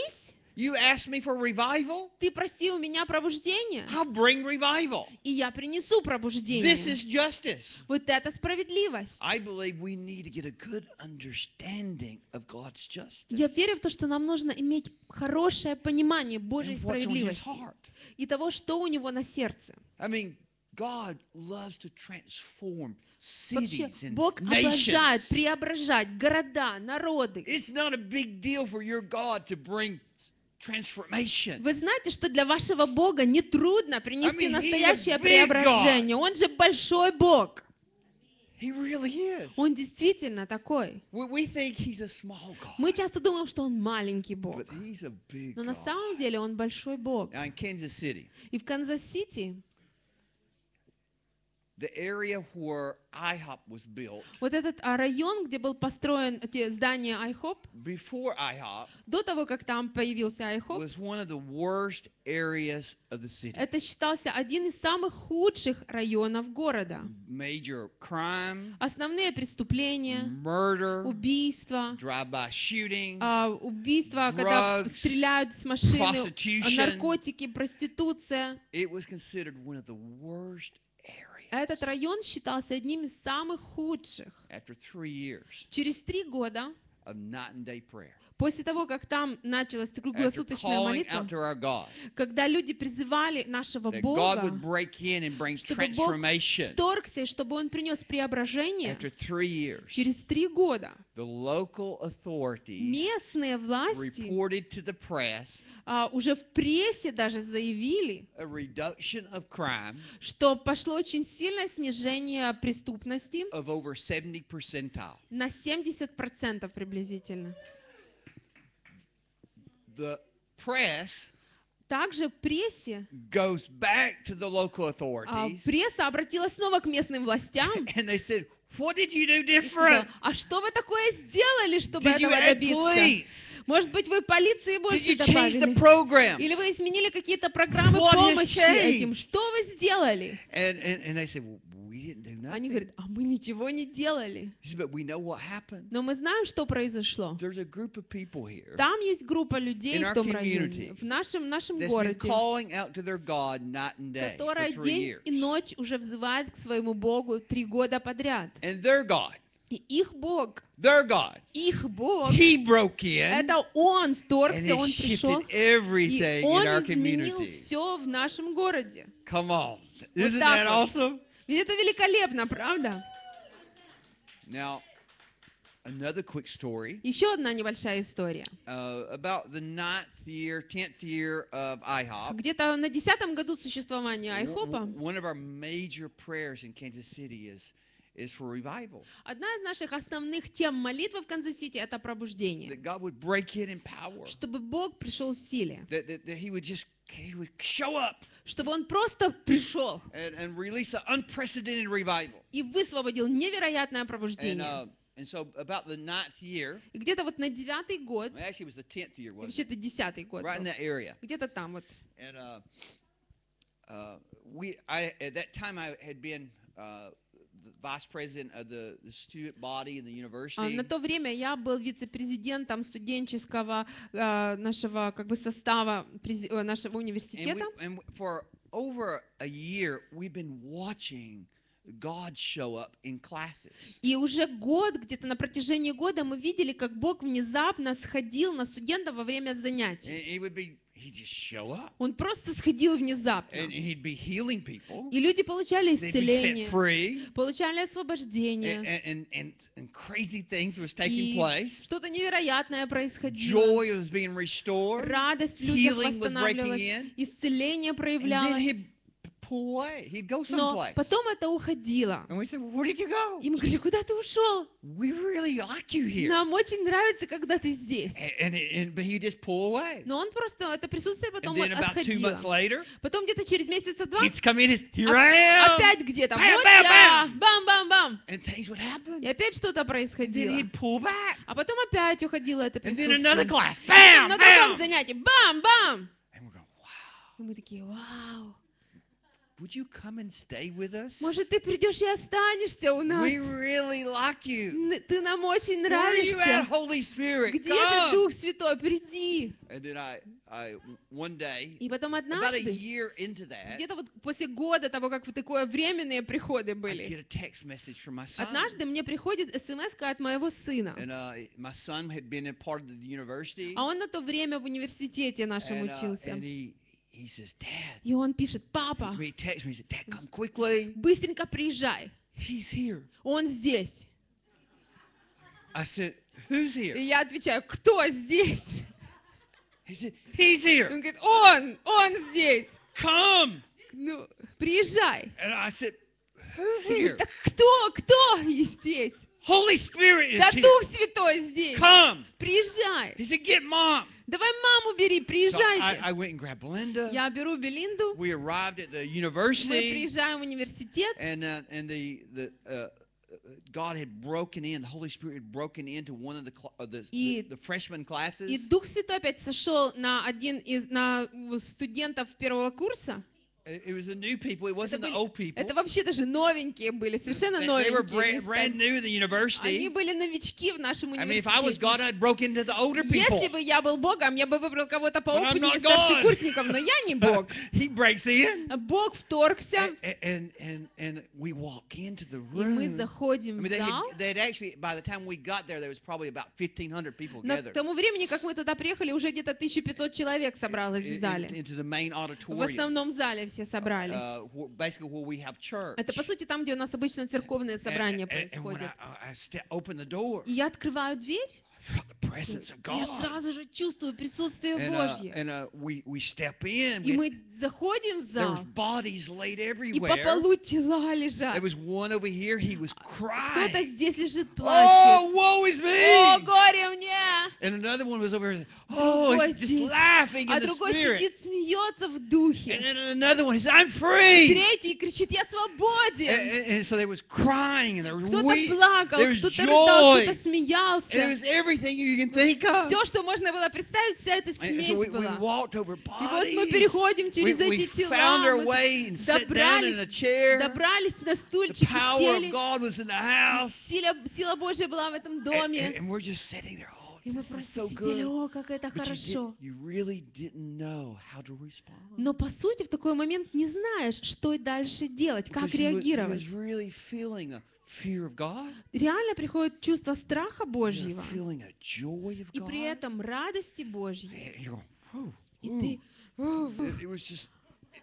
B: You asked me for revival?
C: Ты просил у меня пробуждения,
B: I'll bring revival.
C: и я принесу
B: This
C: пробуждение.
B: is justice.
C: Вот это справедливость.
B: I believe we need to get a good understanding of God's justice
C: Я верю в то, что нам нужно иметь хорошее понимание
B: and
C: Божьей
B: what's on His
C: справедливости
B: heart.
C: и того, что у Него на сердце.
B: I mean, God loves to transform
C: Вообще,
B: cities and
C: Бог обожает
B: nations.
C: преображать города, народы.
B: It's not a big deal for your God to bring transformation.
C: Вы знаете, что для вашего Бога нетрудно принести
B: I mean, he's a
C: настоящее
B: big
C: преображение. Он же большой Бог.
B: He really is.
C: Он действительно такой.
B: We, we think He's a small God,
C: Мы часто думаем, что Он маленький Бог.
B: but He's a big
C: Но на
B: God.
C: самом деле Он большой Бог.
B: Now in Kansas City,
C: И в Канзас-Сити
B: the area where I hop was built,
C: вот этот а, район, где был построен эти здания IHOP,
B: before I hop,
C: до того, как там появился IHOP,
B: was one of the worst areas of the city.
C: это считался один из самых худших районов города.
B: Major crime,
C: Основные преступления,
B: murder,
C: убийства,
B: drive-by shooting,
C: а, убийства, когда
B: drugs,
C: стреляют с машины, а,
B: prostitution.
C: наркотики, проституция.
B: It was considered one of the worst areas.
C: Этот район считался одним из самых худших.
B: After three years
C: Через три года,
B: of night and day prayer,
C: после того, как там началась
B: after
C: круглосуточная
B: calling
C: молитва,
B: out to our God,
C: когда люди призывали нашего
B: that God
C: Бога,
B: would break in and bring
C: чтобы Бог
B: transformation.
C: вторгся, и чтобы Он принес преображение,
B: After three years,
C: через три года
B: the local authorities
C: местные власти
B: reported to the press
C: а, уже в прессе даже заявили,
B: a reduction of crime
C: что пошло очень сильное снижение преступности
B: of over seventy percentile.
C: на семьдесят процентов приблизительно.
B: The press
C: Также в прессе,
B: goes back to the local
C: а,
B: authorities
C: пресса обратилась снова к местным властям
B: and they said, what did you do
C: и сказала:
B: different?
C: а что вы такое сделали, чтобы
B: Did you
C: этого
B: add
C: добиться?
B: police?
C: Может быть, вы полиции
B: Did
C: больше
B: you change the
C: добавили?
B: program?
C: Или вы изменили какие-то программы
B: What has
C: помощи этим?
B: changed?
C: Что вы сделали?
B: And, and, and they said, well, we didn't do
C: Они
B: nothing.
C: говорят: а мы ничего не делали.
B: He said, but we know what happened.
C: Но мы знаем, что произошло.
B: There's a group of people here
C: Там есть группа людей
B: In
C: в
B: our
C: том
B: community
C: районе, в нашем, нашем
B: that's been
C: городе,
B: calling out to their God night and day for
C: которая
B: three
C: день и
B: years.
C: ночь уже взывает к своему Богу три года подряд.
B: And their God,
C: И их Бог,
B: their God,
C: их Бог,
B: He broke in
C: это Он
B: and
C: вторгся,
B: He
C: Он пришел,
B: shifted
C: и
B: everything in
C: Он
B: our
C: изменил
B: community.
C: все в нашем городе.
B: Come on. Isn't
C: так
B: that
C: вот.
B: awesome?
C: Ведь это великолепно, правда?
B: Now, another quick story
C: Еще одна небольшая история.
B: uh, about the ninth year, tenth year of IHOP.
C: Где-то на десятом году существования
B: W-
C: Айхопа
B: w- One of our major prayers in Kansas City is, is for revival.
C: одна из наших основных тем молитвы в Канзас-Сити — это пробуждение.
B: That God would break in in power.
C: Чтобы Бог пришел в силе.
B: That, that, that He would just He would show up
C: Чтобы Он просто пришел
B: and, and release an unprecedented revival.
C: и высвободил невероятное
B: And,
C: пробуждение.
B: uh, and so about the ninth year,
C: И где-то вот на девятый год,
B: well, actually it was the tenth year,
C: и
B: wasn't it?
C: вообще-то десятый год
B: Right in
C: был,
B: that area.
C: где-то там вот.
B: And uh, uh, we, I at that time I had been uh, the vice president of the, the student body in the
C: А
B: university.
C: на то время я был вице-президентом студенческого э, нашего как бы состава прези- э, нашего
B: And, we,
C: университета.
B: and for over a year, we've been watching God show up in classes.
C: И уже год, где-то на протяжении года мы видели, как Бог внезапно сходил на студентов во время
B: And
C: занятий.
B: he would be, he'd just show up,
C: Он просто сходил внезапно.
B: and he'd be healing people.
C: И люди получали
B: They'd be set
C: исцеление,
B: free,
C: получали
B: and,
C: освобождение.
B: and, and, and, and crazy things was taking
C: И
B: place.
C: что-то невероятное происходило.
B: Joy was being restored.
C: Радость в людях
B: Healing was breaking
C: восстанавливалась,
B: in.
C: исцеление
B: And then
C: проявлялось.
B: he'd pull away. He'd go
C: Но
B: someplace.
C: потом это уходило.
B: And we said, well, where did you go?
C: И мы говорили: куда ты ушел?
B: We really like you here.
C: Нам очень нравится, когда ты здесь.
B: And, and, and but he just pull away.
C: Но он просто, это присутствие
B: And
C: потом
B: then about two
C: отходило.
B: months later,
C: Потом где-то через месяца два
B: he'd come in and here I am.
C: опять где-то.
B: Bam,
C: Вот
B: bam,
C: я!
B: bam.
C: Бам-бам-бам!
B: And things would happen.
C: И опять что-то
B: And then
C: происходило.
B: he'd pull back.
C: А потом опять уходило это
B: And then another
C: присутствие.
B: class.
C: Потом
B: Bam,
C: на другом
B: bam.
C: занятии. Бам-бам!
B: And we're going, wow.
C: И мы такие: вау!
B: would you come and stay with us?
C: Может, ты придешь и останешься у нас?
B: We really like you.
C: Н- Ты нам очень
B: Where are you at,
C: нравишься.
B: Holy Spirit?
C: Где ты,
B: Come.
C: Дух Святой? Приди.
B: And then I, I, one day,
C: И потом
B: about a
C: однажды,
B: year into that,
C: где-то вот после года того, как вот такое временные приходы
B: I
C: были,
B: get a text message from my son.
C: однажды мне приходит смс от моего сына.
B: And uh, my son had been a part of the university.
C: А он на то время в университете нашем
B: And, uh,
C: учился.
B: and he, he says, Dad,
C: И он пишет: папа,
B: he texted me, he said, Dad, come quickly.
C: быстренько приезжай.
B: He's here.
C: Он здесь.
B: I said, who's
C: И
B: here?
C: я отвечаю: кто здесь?
B: He said, he's here.
C: Он говорит: он, он здесь.
B: Come.
C: Ну, приезжай.
B: And I said, who's
C: Он
B: here?
C: говорит: так кто, кто и здесь?
B: Holy Spirit is
C: Да
B: here.
C: Дух Святой здесь.
B: Come.
C: Приезжай.
B: He said, get mom.
C: Давай маму бери,
B: So I,
C: приезжайте.
B: I went and grabbed Belinda.
C: Я беру Белинду,
B: We arrived at the
C: мы
B: university.
C: приезжаем в университет,
B: And uh, and the the uh, God had broken in. The Holy Spirit had broken into one of the cl- uh, the,
C: И-
B: the the freshman classes.
C: и Дух Святой опять сошел на один из на студентов первого курса.
B: It it was the new people. It
C: Это,
B: wasn't the
C: были-
B: old people.
C: это вообще даже новенькие были, совершенно
B: They, they were
C: новенькие.
B: brand,
C: не
B: brand
C: стали-
B: new in the
C: Они
B: university.
C: были новички в нашем
B: I mean, if I was God,
C: университете.
B: I'd broke into the older people.
C: Если бы я был Богом, я бы выбрал кого-то
B: But I'm
C: поопытнее
B: not God.
C: старшекурсников, но я не Бог.
B: He breaks in,
C: Бог вторгся,
B: and, and and and we walk into the
C: и мы
B: room. I
C: заходим
B: mean,
C: в
B: they
C: зал.
B: had, they had actually, by the time we got there, there was probably about fifteen hundred people
C: Но
B: gathered
C: к тому времени, как мы туда приехали, уже где-то тысяча пятьсот человек собралось в
B: in-
C: зале.
B: into the main
C: В
B: auditorium.
C: основном зале все собрались.
B: Uh, wh- basically where we have church.
C: Это, по сути, там, где у нас обычно церковные
B: And-
C: собрания
B: and- and when
C: происходят.
B: I, I ste- open the door,
C: И я открываю дверь,
B: I felt the presence of
C: и я
B: God.
C: сразу же чувствую присутствие
B: And, uh,
C: Божье.
B: and uh, we, we step in.
C: И
B: we-
C: мы заходим в
B: there was
C: зал,
B: bodies laid
C: и по
B: everywhere.
C: полу тела лежат.
B: There was one over here. He was
C: Кто-то
B: crying.
C: здесь лежит, плачет.
B: Oh, woe is
C: О,
B: me!
C: горе мне!
B: And another one was over here. Oh,
C: Другой
B: he's just
C: здесь.
B: laughing in
C: А
B: the
C: другой
B: spirit.
C: сидит, смеется в
B: And
C: духе.
B: then another one, he said, I'm free.
C: Третий кричит: я
B: And,
C: свободен!
B: and- and so there was crying and there was
C: Кто-то
B: weeping.
C: плакал,
B: There was
C: кто-то рыдал,
B: joy.
C: кто-то
B: And it
C: смеялся.
B: was everything you can think of.
C: Все, что можно было представить, вся эта
B: And
C: смесь
B: so we, we
C: была.
B: walked over
C: И вот мы
B: bodies.
C: переходим
B: We,
C: через
B: we
C: эти
B: found
C: тела,
B: our
C: мы
B: way and sat down in a
C: добрались,
B: chair.
C: добрались на
B: The
C: стульчики,
B: power of
C: сели.
B: God was in the
C: И
B: house.
C: Сила, сила Божья была в этом
B: And,
C: доме.
B: and we're just sitting there. Oh,
C: И мы
B: this is
C: просто
B: so
C: сидели:
B: good.
C: о, как это
B: But you,
C: хорошо.
B: did, you really didn't know how to respond.
C: Но по сути в такой момент не знаешь, что и дальше делать, как
B: Because you, were- you
C: реагировать.
B: was really feeling a fear of God.
C: Реально приходит чувство страха
B: You're
C: Божьего,
B: feeling a joy of
C: и при
B: God.
C: этом радости Божьей.
B: And you're going, "Whew,
C: И
B: whew."
C: ты
B: It, it was just,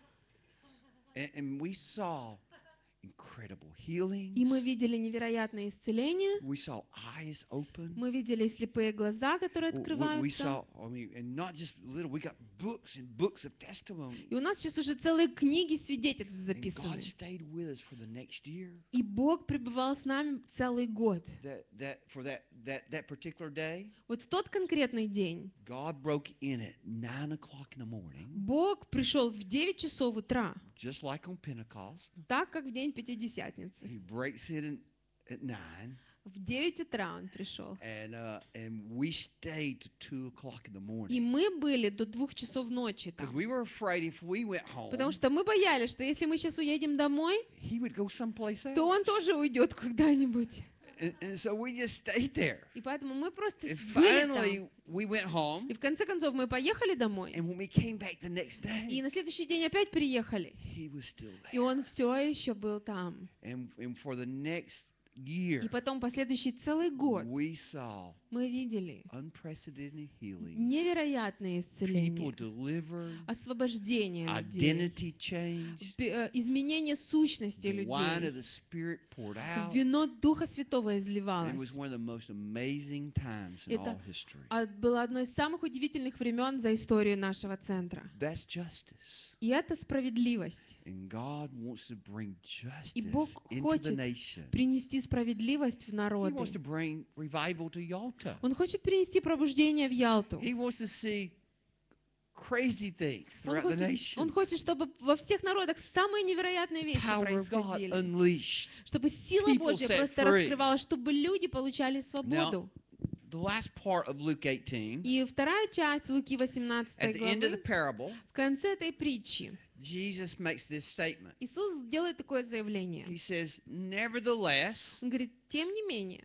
B: and, and we saw incredible healings.
C: И мы видели невероятное исцеление,
B: We saw eyes open.
C: мы видели слепые глаза, которые
B: W- w- We
C: открываются.
B: saw, I mean, and not just little, we got books and books of testimony.
C: И у нас сейчас уже целые книги свидетельств
B: And
C: записаны.
B: God stayed with us for the next year.
C: И Бог пребывал с нами целый год.
B: That, that, for that, that, that particular day,
C: Вот в тот конкретный день
B: God broke in at nine o'clock in the morning,
C: Бог пришел в девять часов утра,
B: just like on Pentecost.
C: так как в день Пятидесятницы.
B: He breaks in at nine,
C: В девять утра Он пришел.
B: and uh, and we stayed to two o'clock in the
C: И
B: morning
C: мы были до двух часов ночи
B: because
C: там.
B: we were afraid if we went home,
C: Потому что мы боялись, что если мы сейчас уедем домой,
B: he would go someplace else.
C: то он тоже уйдет куда-нибудь.
B: And, and so we just stayed there.
C: И поэтому мы просто
B: And
C: были там.
B: finally, we went home,
C: И в конце концов мы поехали домой.
B: and when we came back the next
C: И
B: day,
C: на следующий день опять приехали.
B: he was still
C: И
B: there.
C: он все еще был там.
B: And, and for the next year,
C: И потом последующий целый год
B: we saw
C: мы видели
B: unprecedented healing,
C: невероятное
B: people
C: исцеление,
B: delivered,
C: освобождение людей,
B: identity change,
C: б- э, изменение сущности
B: the wine of
C: людей.
B: the Spirit poured out.
C: Вино Духа Святого
B: It
C: изливалось.
B: was one of the most amazing times in
C: Это
B: all history.
C: а, было одно из самых удивительных времен за историю нашего центра.
B: That's justice.
C: И это справедливость.
B: And God wants to bring
C: И
B: justice
C: Бог
B: into the
C: хочет
B: nation.
C: принести справедливость в
B: He
C: народы.
B: wants to bring revival to Yalta.
C: Он хочет принести пробуждение в Ялту.
B: He wants to see crazy things
C: Он
B: throughout the
C: хочет, он
B: nation.
C: хочет, чтобы во всех народах самые невероятные вещи
B: Power of God
C: происходили.
B: unleashed.
C: Чтобы сила
B: People
C: Божья
B: set
C: просто
B: free.
C: раскрывалась, чтобы люди получали свободу.
B: The last part of Luke eighteen,
C: И вторая часть Луки
B: at
C: восемнадцатой
B: the end of the
C: главы,
B: parable,
C: в конце этой притчи,
B: Jesus makes this statement.
C: Иисус делает такое заявление.
B: He says, nevertheless,
C: Он говорит, тем не менее,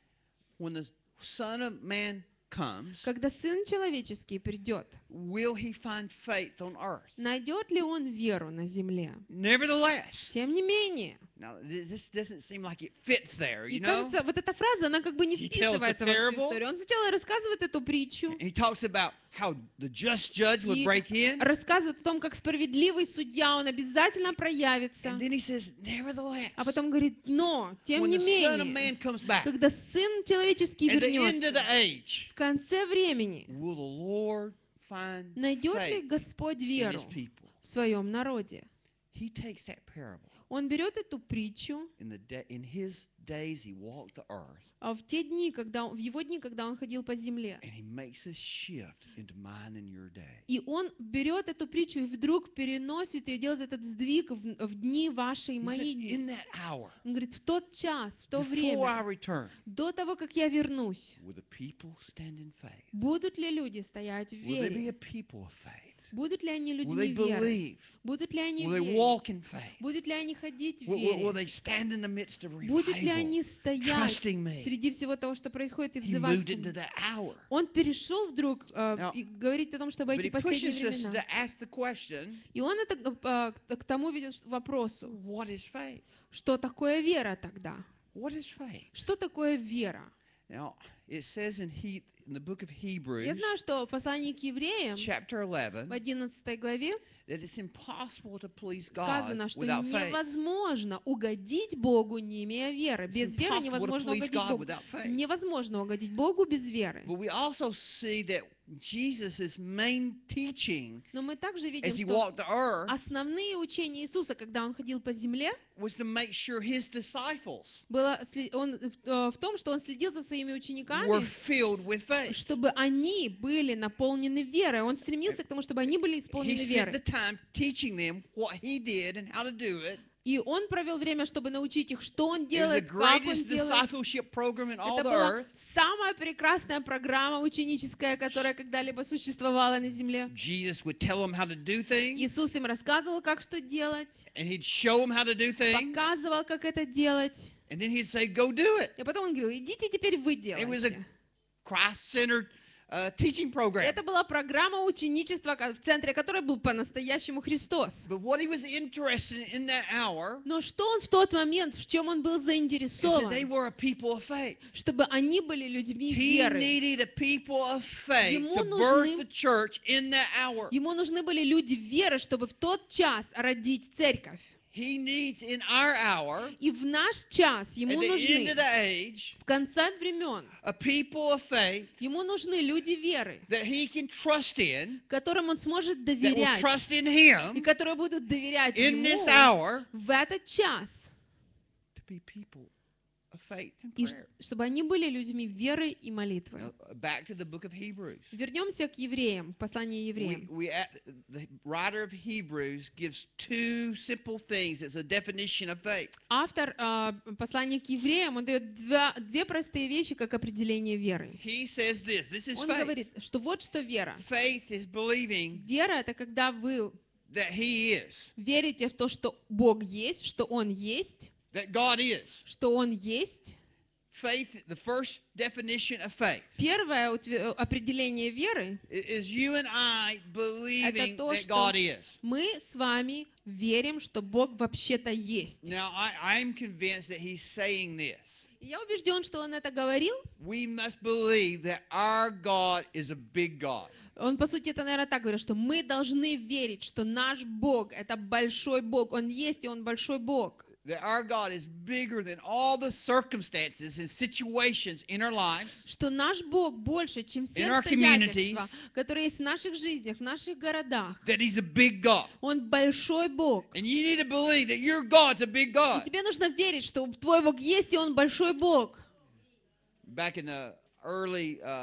B: when the Son of Man comes,
C: когда Сын Человеческий придет,
B: will he find faith on earth?
C: найдет ли Он веру на земле?
B: Nevertheless.
C: Тем не менее.
B: Now, this this doesn't seem like it fits there,
C: И
B: you know?
C: кажется, вот эта фраза, она как бы не
B: He tells the
C: вписывается в эту
B: parable.
C: историю. Он сначала рассказывает эту притчу,
B: He talks about how the just judge would
C: и
B: break in.
C: рассказывает о том, как справедливый судья, он обязательно проявится.
B: And then he says, nevertheless,
C: А потом говорит, но, тем
B: when
C: не
B: the Son of
C: менее,
B: Man comes back,
C: когда Сын Человеческий
B: at the end of
C: вернется,
B: the age,
C: в конце времени,
B: will the Lord find
C: найдет ли
B: faith
C: Господь
B: in
C: веру
B: his people?
C: в своем народе?
B: He takes that parable.
C: Он берет эту притчу,
B: In the da- in his days, he walked the earth,
C: а в те дни, когда он- в его дни, когда он ходил по земле,
B: and he makes a shift into mine and your day.
C: и он берет эту притчу и вдруг переносит ее, делает этот сдвиг в, в дни ваши и
B: He said,
C: мои дни.
B: in that hour,
C: Он говорит, в тот час, в то
B: before I
C: время,
B: return,
C: до того, как я вернусь,
B: will the people stand in faith?
C: будут ли люди стоять в
B: Will there be
C: вере?
B: a people of faith?
C: Будут ли они
B: Will
C: людьми
B: they
C: веры?
B: believe?
C: Будут ли они
B: Will they
C: верить?
B: walk in faith?
C: Будут ли они ходить в
B: Will, will, will
C: вере?
B: they stand in the midst of
C: Будут ли
B: revival?
C: они стоять
B: trusting me?
C: среди всего того, что происходит, и
B: He
C: взывать
B: moved
C: к
B: into
C: Нему?
B: that hour.
C: Он перешел вдруг э,
B: Now,
C: и говорит о том, что
B: But
C: эти
B: he
C: последние
B: pushes us
C: времена.
B: to ask the question,
C: И он это э, к к тому ведет к вопросу,
B: what is faith?
C: что такое вера тогда?
B: What is faith?
C: Что такое вера?
B: Now, it says in, he, in the book of Hebrews,
C: Я знаю, что в послании к евреям
B: chapter
C: в
B: eleven,
C: одиннадцатой главе
B: that it's impossible to please God
C: сказано, что
B: without faith.
C: невозможно угодить Богу, не имея веры.
B: It's
C: Без веры
B: impossible to
C: невозможно
B: please
C: угодить
B: God
C: Богу.
B: without faith.
C: Невозможно угодить Богу без веры.
B: But we also see that Jesus' main teaching
C: Но мы также видим,
B: as he
C: что
B: walked the earth
C: основные учения Иисуса, когда Он ходил по земле,
B: was to make sure his disciples
C: было сли- он, э, в том, что Он следил за своими
B: were
C: учениками,
B: filled with faith.
C: чтобы они были наполнены верой. Он стремился к тому, чтобы они были
B: He
C: исполнены
B: spent the
C: верой.
B: time teaching them what he did and how to do it.
C: И Он провел время, чтобы научить их, что Он
B: It was the
C: делает, как Он
B: greatest
C: делает.
B: discipleship program in all
C: Это
B: the
C: была
B: earth.
C: самая прекрасная программа ученическая, которая когда-либо существовала на земле.
B: Jesus would tell them how to do things,
C: Иисус им рассказывал, как что делать,
B: and he'd show them how to do things,
C: показывал, как это делать.
B: and then he'd say, go do it.
C: И потом Он говорил, идите теперь вы
B: It was a
C: делайте.
B: Christ-centered uh, teaching program.
C: Это была программа ученичества, ко- в центре которой был по-настоящему Христос.
B: But what he was interested in that hour
C: Но что Он в тот момент, в чем Он был
B: is that they
C: заинтересован?
B: were a people of faith.
C: Чтобы они были людьми
B: He
C: веры.
B: needed a people of faith
C: Ему
B: to
C: нужны-
B: birth the church in that hour.
C: Ему нужны были люди веры, чтобы в тот час родить церковь.
B: He needs in our hour,
C: И в наш час
B: at
C: ему
B: the end
C: нужны,
B: of the age,
C: в конце времен,
B: a people of faith
C: ему нужны люди веры,
B: that he can trust in,
C: которым он сможет
B: that will
C: доверять,
B: trust in
C: и
B: him
C: которые будут доверять
B: in this
C: ему
B: hour
C: в этот час,
B: to be people of faith and
C: и
B: prayer.
C: чтобы они были людьми веры и молитвы.
B: Now, back to the book of Hebrews.
C: Вернемся к евреям, посланию
B: We,
C: евреям.
B: we at, the writer of Hebrews gives two simple things as a definition of faith.
C: Автор а, послания к евреям, он дает два, две простые вещи, как определение веры.
B: He says this, this is
C: Он
B: faith.
C: говорит, что вот что вера.
B: Faith is believing
C: Вера — это когда вы
B: that he is,
C: верите в то, что Бог есть, что Он есть,
B: that God is.
C: что Он есть.
B: Faith, the first definition of faith
C: Первое утве- определение веры
B: i- is you and I believing
C: то,
B: that
C: что-
B: God is.
C: — мы с вами верим, что Бог вообще-то есть.
B: Now, I, I'm convinced that he's saying this.
C: И я убежден, что Он это говорил.
B: We must believe that our God is a big God.
C: Он, по сути, это, наверное, так говорит, что мы должны верить, что наш Бог — это большой Бог. Он есть, и Он большой Бог.
B: That our God is bigger than all the circumstances and situations in our lives.
C: Что наш Бог больше, чем все
B: In our
C: обстоятельства,
B: communities.
C: которые есть в наших жизнях, в наших городах.
B: That he's a big God.
C: Он большой Бог.
B: And you need to believe that your God's a big
C: И
B: God.
C: тебе нужно верить, что твой Бог есть, и Он большой Бог.
B: Back in the early uh,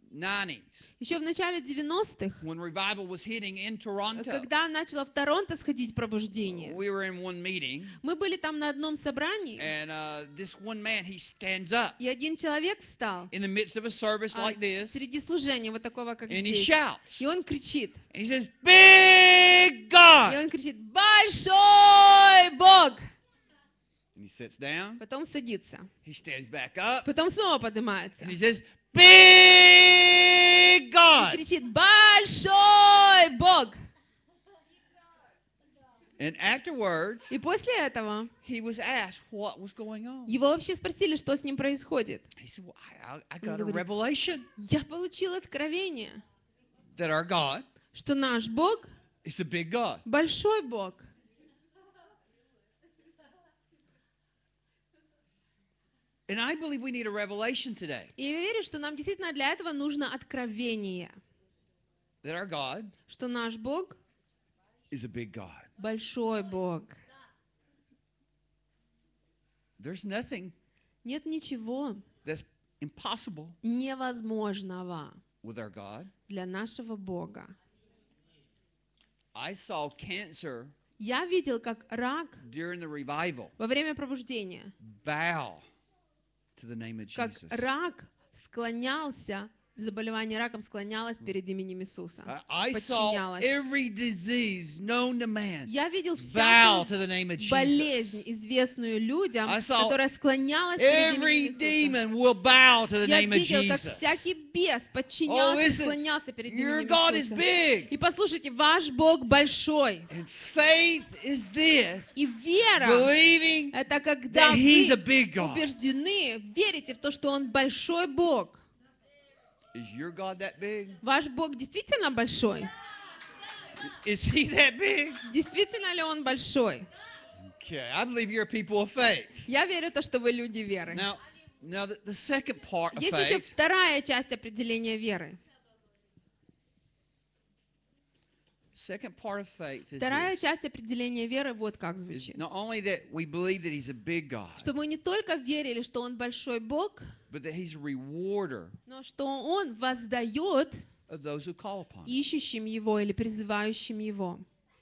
B: nineties,
C: Еще в начале девяностых,
B: when revival was hitting in Toronto,
C: когда начало в Торонто сходить пробуждение,
B: we were in one meeting,
C: мы были там на одном собрании,
B: and uh, this one man, he stands up
C: и один человек встал
B: in the midst of a service
C: а,
B: like this,
C: среди служения, вот такого, как
B: and he
C: здесь,
B: shouts,
C: и он кричит,
B: and he says, "Big
C: и
B: God!"
C: он кричит: «Большой Бог!»
B: And he sits down,
C: Потом садится,
B: he stands back up,
C: потом снова поднимается
B: and he says, "Big
C: и
B: God!"
C: кричит: «Большой Бог!»
B: And afterwards,
C: И после этого
B: he was asked what was going on.
C: его вообще sпросили, что с ним происходит.
B: He said, "Well, I, I I got a
C: говорит,
B: revelation
C: Я получил откровение,
B: that our God
C: что наш Бог
B: is a big God."
C: большой Бог.
B: And I believe we need a revelation today
C: И я верю, что нам действительно для этого нужно откровение,
B: that our God
C: что наш Бог
B: is a big God.
C: большой Бог.
B: There's nothing
C: Нет ничего
B: that's impossible
C: невозможного
B: with our God.
C: для нашего Бога.
B: I saw cancer
C: Я видел, как рак
B: during the revival
C: во время пробуждения,
B: bow to the name of
C: как
B: Jesus.
C: рак склонялся, заболевание раком склонялось перед именем Иисуса,
B: I I saw
C: подчинялось.
B: every disease known to man
C: Я видел
B: bow
C: всякую
B: to the name of
C: болезнь,
B: Jesus.
C: известную людям,
B: I saw
C: которая склонялась перед
B: Every
C: именем Иисуса.
B: demon will bow to the
C: Я
B: name of
C: видел, как
B: Jesus.
C: всякий бес
B: Oh,
C: подчинялся и
B: listen,
C: склонялся перед
B: your
C: именем
B: God is
C: Иисуса.
B: big.
C: И послушайте, ваш Бог большой.
B: And faith is this,
C: И вера
B: believing
C: — это когда
B: that He's a
C: вы
B: big God.
C: убеждены, верите в то, что Он большой Бог.
B: Is your God that big?
C: Ваш Бог действительно большой?
B: Is He that big?
C: Действительно ли Он большой?
B: Okay, I believe you're a people of faith.
C: Я верю в то, что вы люди веры.
B: Now, now the, the second part of
C: Есть еще
B: faith,
C: вторая часть определения веры.
B: second part of faith is
C: Вторая
B: this,
C: часть определения веры вот как
B: is
C: звучит.
B: not only that we believe that He's a big God,
C: Что мы не только верили, что Он большой Бог,
B: but that He's a rewarder
C: но что Он воздает
B: of those who call upon Him.
C: ищущим Его или призывающим Его.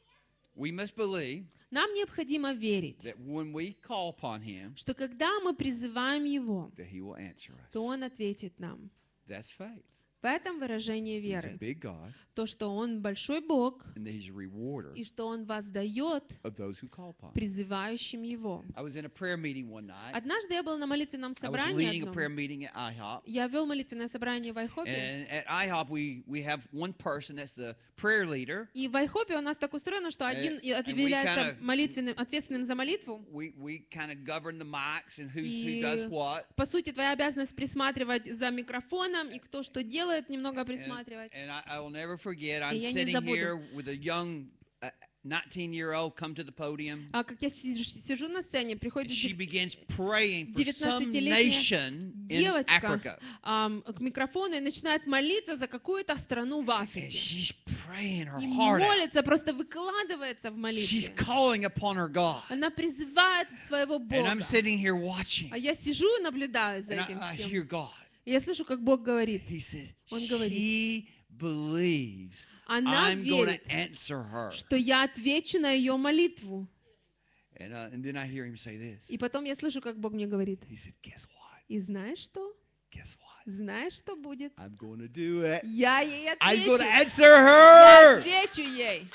B: We must believe
C: Нам необходимо верить,
B: that when we call upon Him,
C: что когда мы призываем Его,
B: that He will answer
C: то
B: us.
C: Он ответит нам.
B: That's faith.
C: В этом выражение
B: He's a
C: веры.
B: big God,
C: То, что Он большой Бог,
B: and that He's a rewarder
C: и что Он воздает
B: of those who call upon Him.
C: призывающим Его.
B: I was in a prayer meeting one night.
C: Однажды я был на молитвенном
B: I was
C: собрании
B: leading a prayer
C: одном.
B: meeting at I hop.
C: Я вел молитвенное собрание в Айхопе.
B: And at I hop, we, we have one person that's the prayer leader.
C: И в Айхопе у нас так устроено, что один
B: And- and we
C: является
B: kinda-
C: молитвенным, ответственным за молитву.
B: We, we kind of govern the mics and who, who
C: И,
B: does what.
C: по сути, твоя обязанность присматривать за микрофоном, и кто что делает, немного
B: And,
C: присматривать.
B: and I, I will never forget, I'm
C: я не
B: sitting
C: забуду.
B: here with a young uh, nineteen-year-old come to the podium.
C: А как я сижу, сижу на сцене,
B: And
C: приходит
B: she
C: дев-
B: begins praying for some
C: девятнадцатилетняя
B: nation in
C: девочка
B: Africa.
C: ам, к микрофону и начинает молиться за какую-то страну в
B: And
C: Африке.
B: she's praying her
C: И
B: heart out.
C: молится, просто выкладывается в
B: She's
C: молитве.
B: calling upon her God.
C: Она призывает своего
B: And
C: Бога.
B: I'm sitting here watching.
C: А я сижу и наблюдаю за
B: And
C: этим
B: I, I
C: всем.
B: hear God.
C: И я слышу, как Бог говорит.
B: He said,
C: Он говорит,
B: she believes
C: Она
B: I'm going to
C: верит,
B: answer her.
C: что я отвечу на ее молитву.
B: And, uh, and then I hear him say this.
C: И потом я слышу, как Бог мне говорит.
B: He said, guess what?
C: И знаешь что?
B: Guess what?
C: Знаешь, что будет?
B: I'm going to do it.
C: Я ей
B: I'm going
C: отвечу.
B: to answer
C: Я
B: her.
C: отвечу ей.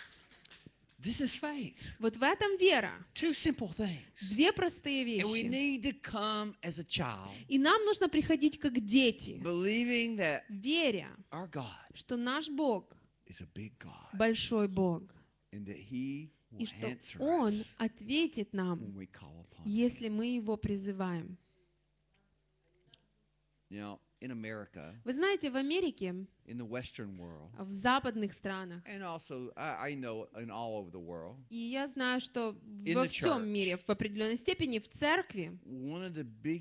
B: This is faith.
C: Вот в этом вера.
B: Two simple things.
C: Две простые
B: And we
C: вещи.
B: need to come as a child,
C: И нам нужно приходить как дети,
B: believing that
C: веря,
B: our God
C: что наш Бог
B: is a big God
C: большой Бог,
B: and that He
C: и
B: will
C: что
B: answer
C: Он
B: us
C: ответит нам,
B: when we call upon Him.
C: если мы Его призываем.
B: You know, in America,
C: Вы знаете, в Америке,
B: in the Western world,
C: в западных странах,
B: and also I, I know in all over the world,
C: и я знаю, что
B: In
C: во
B: the
C: всем
B: church.
C: мире в определенной степени в церкви
B: one of the biggest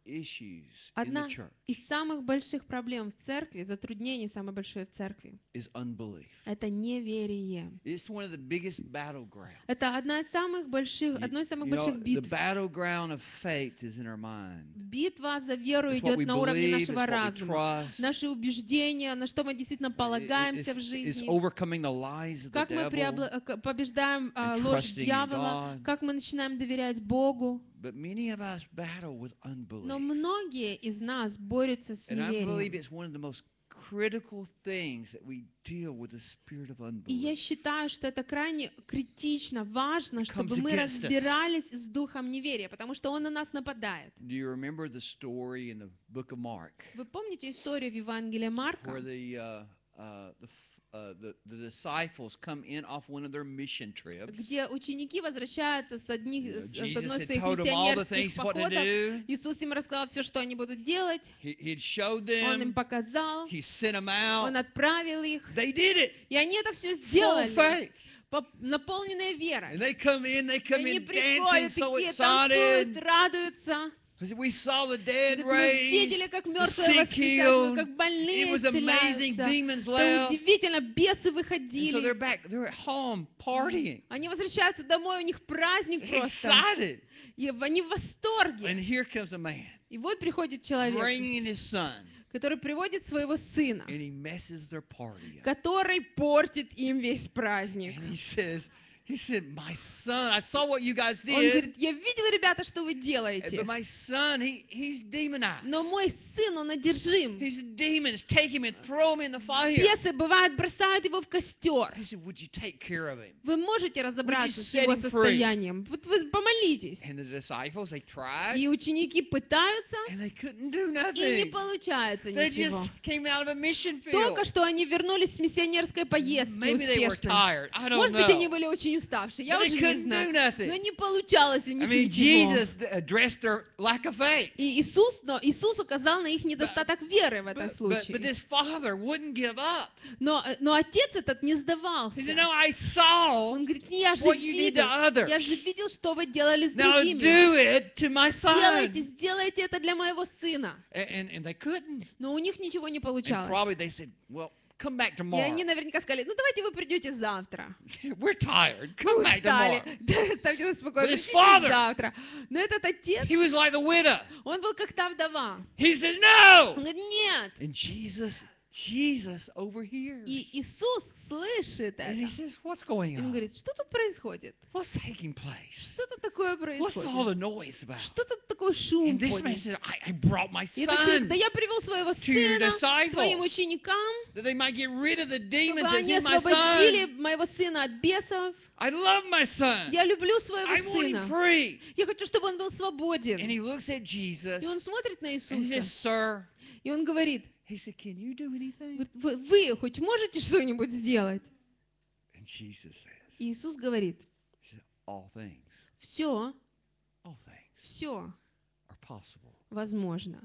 B: issues in the
C: Одна
B: church
C: из самых больших проблем в церкви, затруднений самое большое в церкви,
B: is unbelief.
C: это неверие.
B: It's one of the biggest battlegrounds.
C: Это одна из самых больших,
B: You-
C: одно из самых
B: you know,
C: больших
B: the
C: битв.
B: battleground of faith is in our mind.
C: Битва за веру
B: It's what we
C: идет на уровне
B: believe, it's
C: нашего
B: what we
C: разума.
B: trust.
C: Наши убеждения, на что мы действительно
B: It- it-
C: полагаемся
B: It's,
C: в
B: it's
C: жизни.
B: overcoming the lies of the
C: Как мы
B: devil.
C: преобла- э, к- побеждаем а,
B: and
C: ложь
B: trusting in
C: дьявола,
B: God.
C: как мы начинаем доверять Богу.
B: But many of us battle with unbelief.
C: Но многие из нас борются с
B: And I believe
C: неверием.
B: it's one of the most critical things that we deal with the spirit of
C: И я
B: unbelief.
C: считаю, что это крайне критично, важно, чтобы
B: comes
C: мы
B: against us.
C: разбирались с духом неверия, потому что он на нас нападает.
B: Do you remember the story in the book of Mark
C: Вы помните историю в Евангелии Марка,
B: where the, uh, uh, the, f- uh, the, the disciples come in off one of their mission trips?
C: где ученики возвращаются с, одних,
B: You know,
C: с
B: Jesus
C: одной из
B: had
C: своих
B: told them all the
C: миссионерских
B: things what to
C: походов.
B: do.
C: Иисус им рассказал все, что они будут делать.
B: He, he'd showed
C: Он им
B: them.
C: показал,
B: He sent them
C: он
B: out.
C: отправил их.
B: They did it.
C: И они это все
B: Full
C: сделали,
B: faith.
C: по- наполненные верой.
B: And they come in, they
C: И
B: come
C: они
B: in dancing,
C: приходят,
B: so
C: такие танцуют,
B: excited.
C: радуются.
B: We saw the dead
C: Говорит, мы видели,
B: raised,
C: как
B: the
C: мертвые
B: sick
C: воскресают,
B: healed.
C: как больные
B: It was amazing.
C: исцеляются.
B: Demons
C: Это
B: left.
C: удивительно, бесы
B: And so they're
C: выходили.
B: back. They're at home partying,
C: Они возвращаются домой, у них праздник просто.
B: excited.
C: И они в восторге.
B: And here comes a man
C: И вот приходит человек,
B: bringing his son,
C: который приводит своего сына,
B: and he messes their party up.
C: который портит им весь праздник.
B: And he says, he said, my son, I saw what you guys
C: Он
B: did,
C: говорит, я видел, ребята, что вы
B: but
C: делаете,
B: my son, he, he's demonized.
C: но мой сын, он одержим.
B: His demons take him and throw him in the fire.
C: Бесы, бывает, бросают его в костер.
B: He said, would you take care of him?
C: Вы можете разобраться с
B: set
C: его
B: him free?
C: состоянием. Вот вы помолитесь.
B: And the disciples, they tried,
C: И ученики пытаются,
B: and they couldn't do
C: и не
B: nothing.
C: получается
B: They
C: ничего.
B: just came out of a mission field.
C: Только что они вернулись с миссионерской поездки
B: Maybe they were
C: успешной.
B: tired. I don't
C: Может быть, они
B: know.
C: были очень уставшие, я
B: But they
C: уже не
B: couldn't do
C: знаю.
B: nothing.
C: Но не получалось у
B: I
C: них
B: mean,
C: ничего.
B: Jesus addressed their lack of faith.
C: И Иисус, но Иисус указал на их недостаток веры в этом
B: But, but,
C: случае.
B: but this father wouldn't give up.
C: Но, но отец этот не
B: He
C: сдавался.
B: said, no, I saw.
C: Он говорит, не, я же
B: what you did
C: видел,
B: to others.
C: я же видел, что вы делали с
B: Now
C: другими.
B: do it to my son.
C: Сделайте, сделайте это для моего сына.
B: And, and, and they couldn't.
C: Но у них ничего не
B: And
C: получалось.
B: probably they said, well, come back
C: И
B: tomorrow.
C: они наверняка сказали, ну давайте вы придете завтра.
B: We're tired.
C: Мы
B: Come back
C: устали.
B: tomorrow.
C: Да, ставьте нас спокойно,
B: But his
C: придите
B: father-
C: завтра. Но этот отец,
B: He was like the widow.
C: он был как та вдова.
B: He says, no.
C: Он говорит, нет.
B: And Jesus, Jesus overhears.
C: И Иисус слышит
B: And he
C: это.
B: says, what's going
C: И он
B: on?
C: говорит, что тут происходит?
B: What's taking place?
C: Что тут такое
B: What's all
C: происходит?
B: the noise about?
C: Что тут такой шум
B: And this man
C: поднят?
B: said, I, I brought my
C: И этот человек,
B: son
C: да я привел своего
B: your
C: сына
B: disciples.
C: твоим ученикам,
B: that they might get rid of the demons
C: чтобы
B: that's
C: они
B: in my
C: освободили
B: son.
C: моего сына от бесов.
B: I love my son.
C: Я люблю своего
B: I want him
C: сына.
B: free.
C: Я хочу, чтобы он был
B: And
C: свободен.
B: he looks at Jesus
C: И он смотрит на
B: and he says,
C: Иисуса,
B: sir,
C: и он говорит,
B: he said, can you do anything?
C: говорит, вы, вы хоть можете что-нибудь сделать?
B: And Jesus says,
C: И Иисус говорит,
B: he said, all things,
C: все,
B: all things
C: все
B: are possible
C: возможно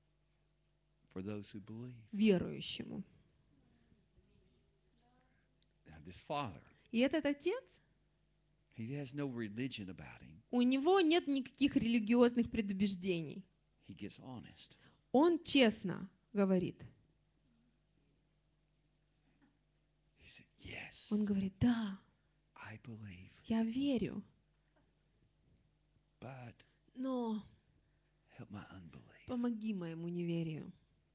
B: for those who believe.
C: верующему.
B: Now this father,
C: И этот отец,
B: he has no religion about him.
C: у него нет никаких религиозных предубеждений.
B: He gets honest.
C: Он честно говорит.
B: He said, yes,
C: Он говорит, да,
B: I believe,
C: я верю,
B: but
C: но
B: help my unbelief.
C: помоги моему неверию.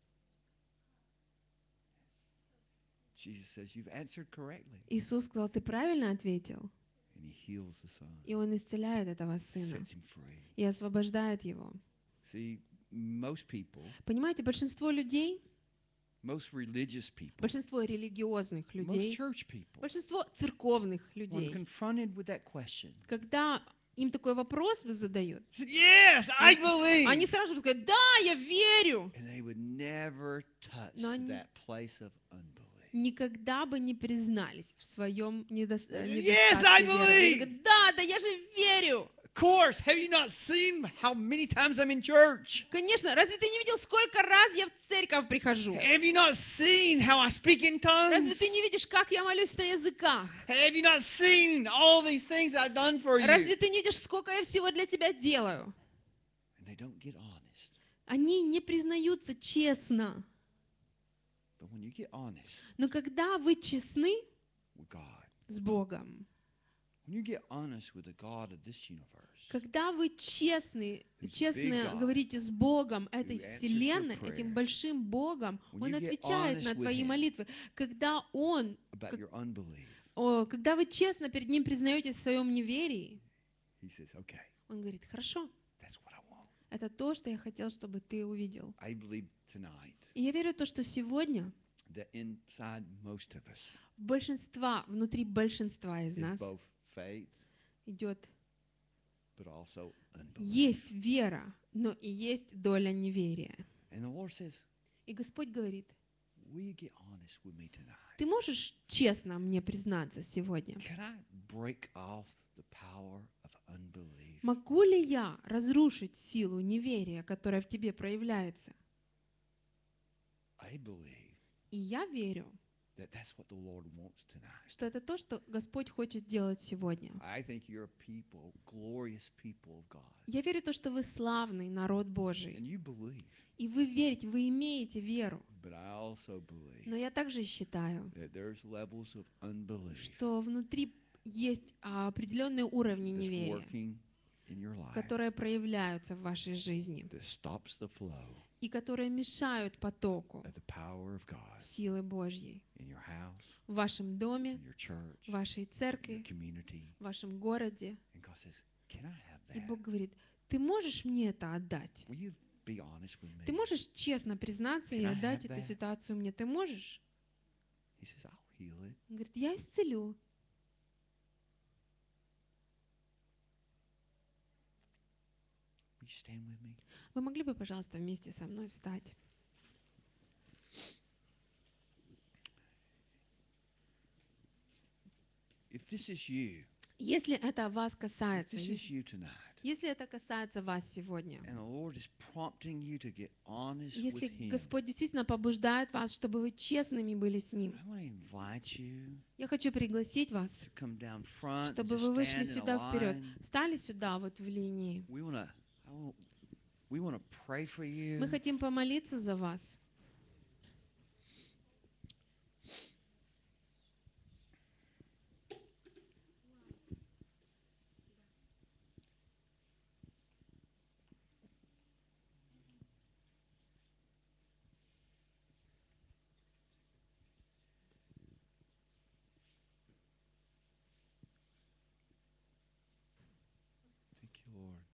B: Jesus says, you've answered correctly.
C: Иисус сказал, ты правильно ответил.
B: And he heals the son,
C: И он исцеляет этого сына
B: sets him free.
C: и освобождает его.
B: See, most people,
C: Понимаете, большинство людей,
B: most religious people,
C: большинство религиозных
B: most
C: людей,
B: church people,
C: большинство церковных
B: when
C: людей,
B: confronted with that question,
C: когда им такой вопрос задают,
B: said, yes, I believe.
C: они сразу же скажут, да, я верю.
B: And they would never touch
C: Но они-
B: that place of unbelief.
C: Никогда бы не признались в своем недос- э,
B: Yes, I
C: недостатке веры. Они
B: believe.
C: говорят, да, да, я же верю.
B: Of course, have you not seen how many times I'm in church?
C: Конечно, разве ты не видел, сколько раз я в церковь прихожу?
B: Have you not seen how I speak in
C: Разве
B: tongues?
C: ты не видишь, как я молюсь на языках?
B: Have you not seen all these things I've done for you?
C: Разве ты не видишь, сколько я всего для тебя делаю?
B: And they don't get honest.
C: Они не признаются честно.
B: But when you get honest
C: Но когда вы честны
B: with God,
C: с Богом,
B: when you get honest with the God of this universe,
C: когда вы честны,
B: Who's big
C: честно
B: God,
C: говорите с Богом этой
B: who answers your
C: вселенной,
B: prayers,
C: этим большим Богом,
B: when
C: Он
B: you get
C: отвечает
B: honest
C: на
B: with
C: твои
B: Him
C: молитвы. Когда Он,
B: about
C: как-
B: your unbelief,
C: о, когда вы честно перед Ним признаетесь в своем неверии,
B: He says, okay,
C: Он говорит: хорошо,
B: that's what I want.
C: это то, что я хотел, чтобы ты увидел.
B: I believe tonight
C: И я верю в то, что сегодня
B: that inside most of us
C: большинства, внутри большинства из
B: is
C: нас
B: both faith,
C: идет,
B: but also unbelief.
C: есть вера, но и есть доля неверия.
B: And the Lord says,
C: И Господь говорит:
B: will you get honest with me tonight?
C: ты можешь честно мне признаться сегодня?
B: Can I break off the power of unbelief?
C: Могу ли я разрушить силу неверия, которая в тебе проявляется?
B: I believe
C: И я верю,
B: that that's what the Lord wants tonight.
C: что это то, что Господь хочет делать сегодня.
B: I think you're a people, glorious people of God.
C: Я верю в то, что вы славный народ Божий.
B: And you believe.
C: И вы верите, вы имеете веру.
B: But I also believe
C: Но я также считаю,
B: that there's levels of unbelief
C: что внутри есть а, определенные уровни
B: that's
C: неверия,
B: working in your life
C: которые проявляются в вашей жизни
B: that stops the flow
C: и которые мешают потоку
B: of the power of God
C: силы Божьей
B: in your house,
C: в вашем доме,
B: in your church,
C: в вашей
B: in your
C: церкви,
B: community.
C: в вашем городе.
B: And God says, can I have
C: И
B: that?
C: Бог говорит: ты можешь мне это отдать?
B: Will you be honest with me?
C: Ты можешь честно признаться и
B: Can I
C: отдать
B: have
C: эту
B: that?
C: ситуацию мне? Ты можешь?
B: He says, I'll heal it.
C: Он говорит: я исцелю.
B: Will you stand with me?
C: Вы могли бы, пожалуйста, вместе со мной встать?
B: If this is you,
C: Если это вас
B: if
C: касается,
B: this is
C: если
B: you tonight,
C: если это касается вас сегодня,
B: and the Lord is prompting you to get honest with
C: если
B: Him,
C: Господь действительно побуждает вас, чтобы вы честными были с Ним,
B: I want to invite you
C: я хочу пригласить вас,
B: to come down front,
C: чтобы
B: just
C: вы вышли
B: stand in a
C: сюда вперед,
B: line.
C: стали сюда вот в линии.
B: We want to, we want to pray for you.
C: Мы хотим помолиться за вас.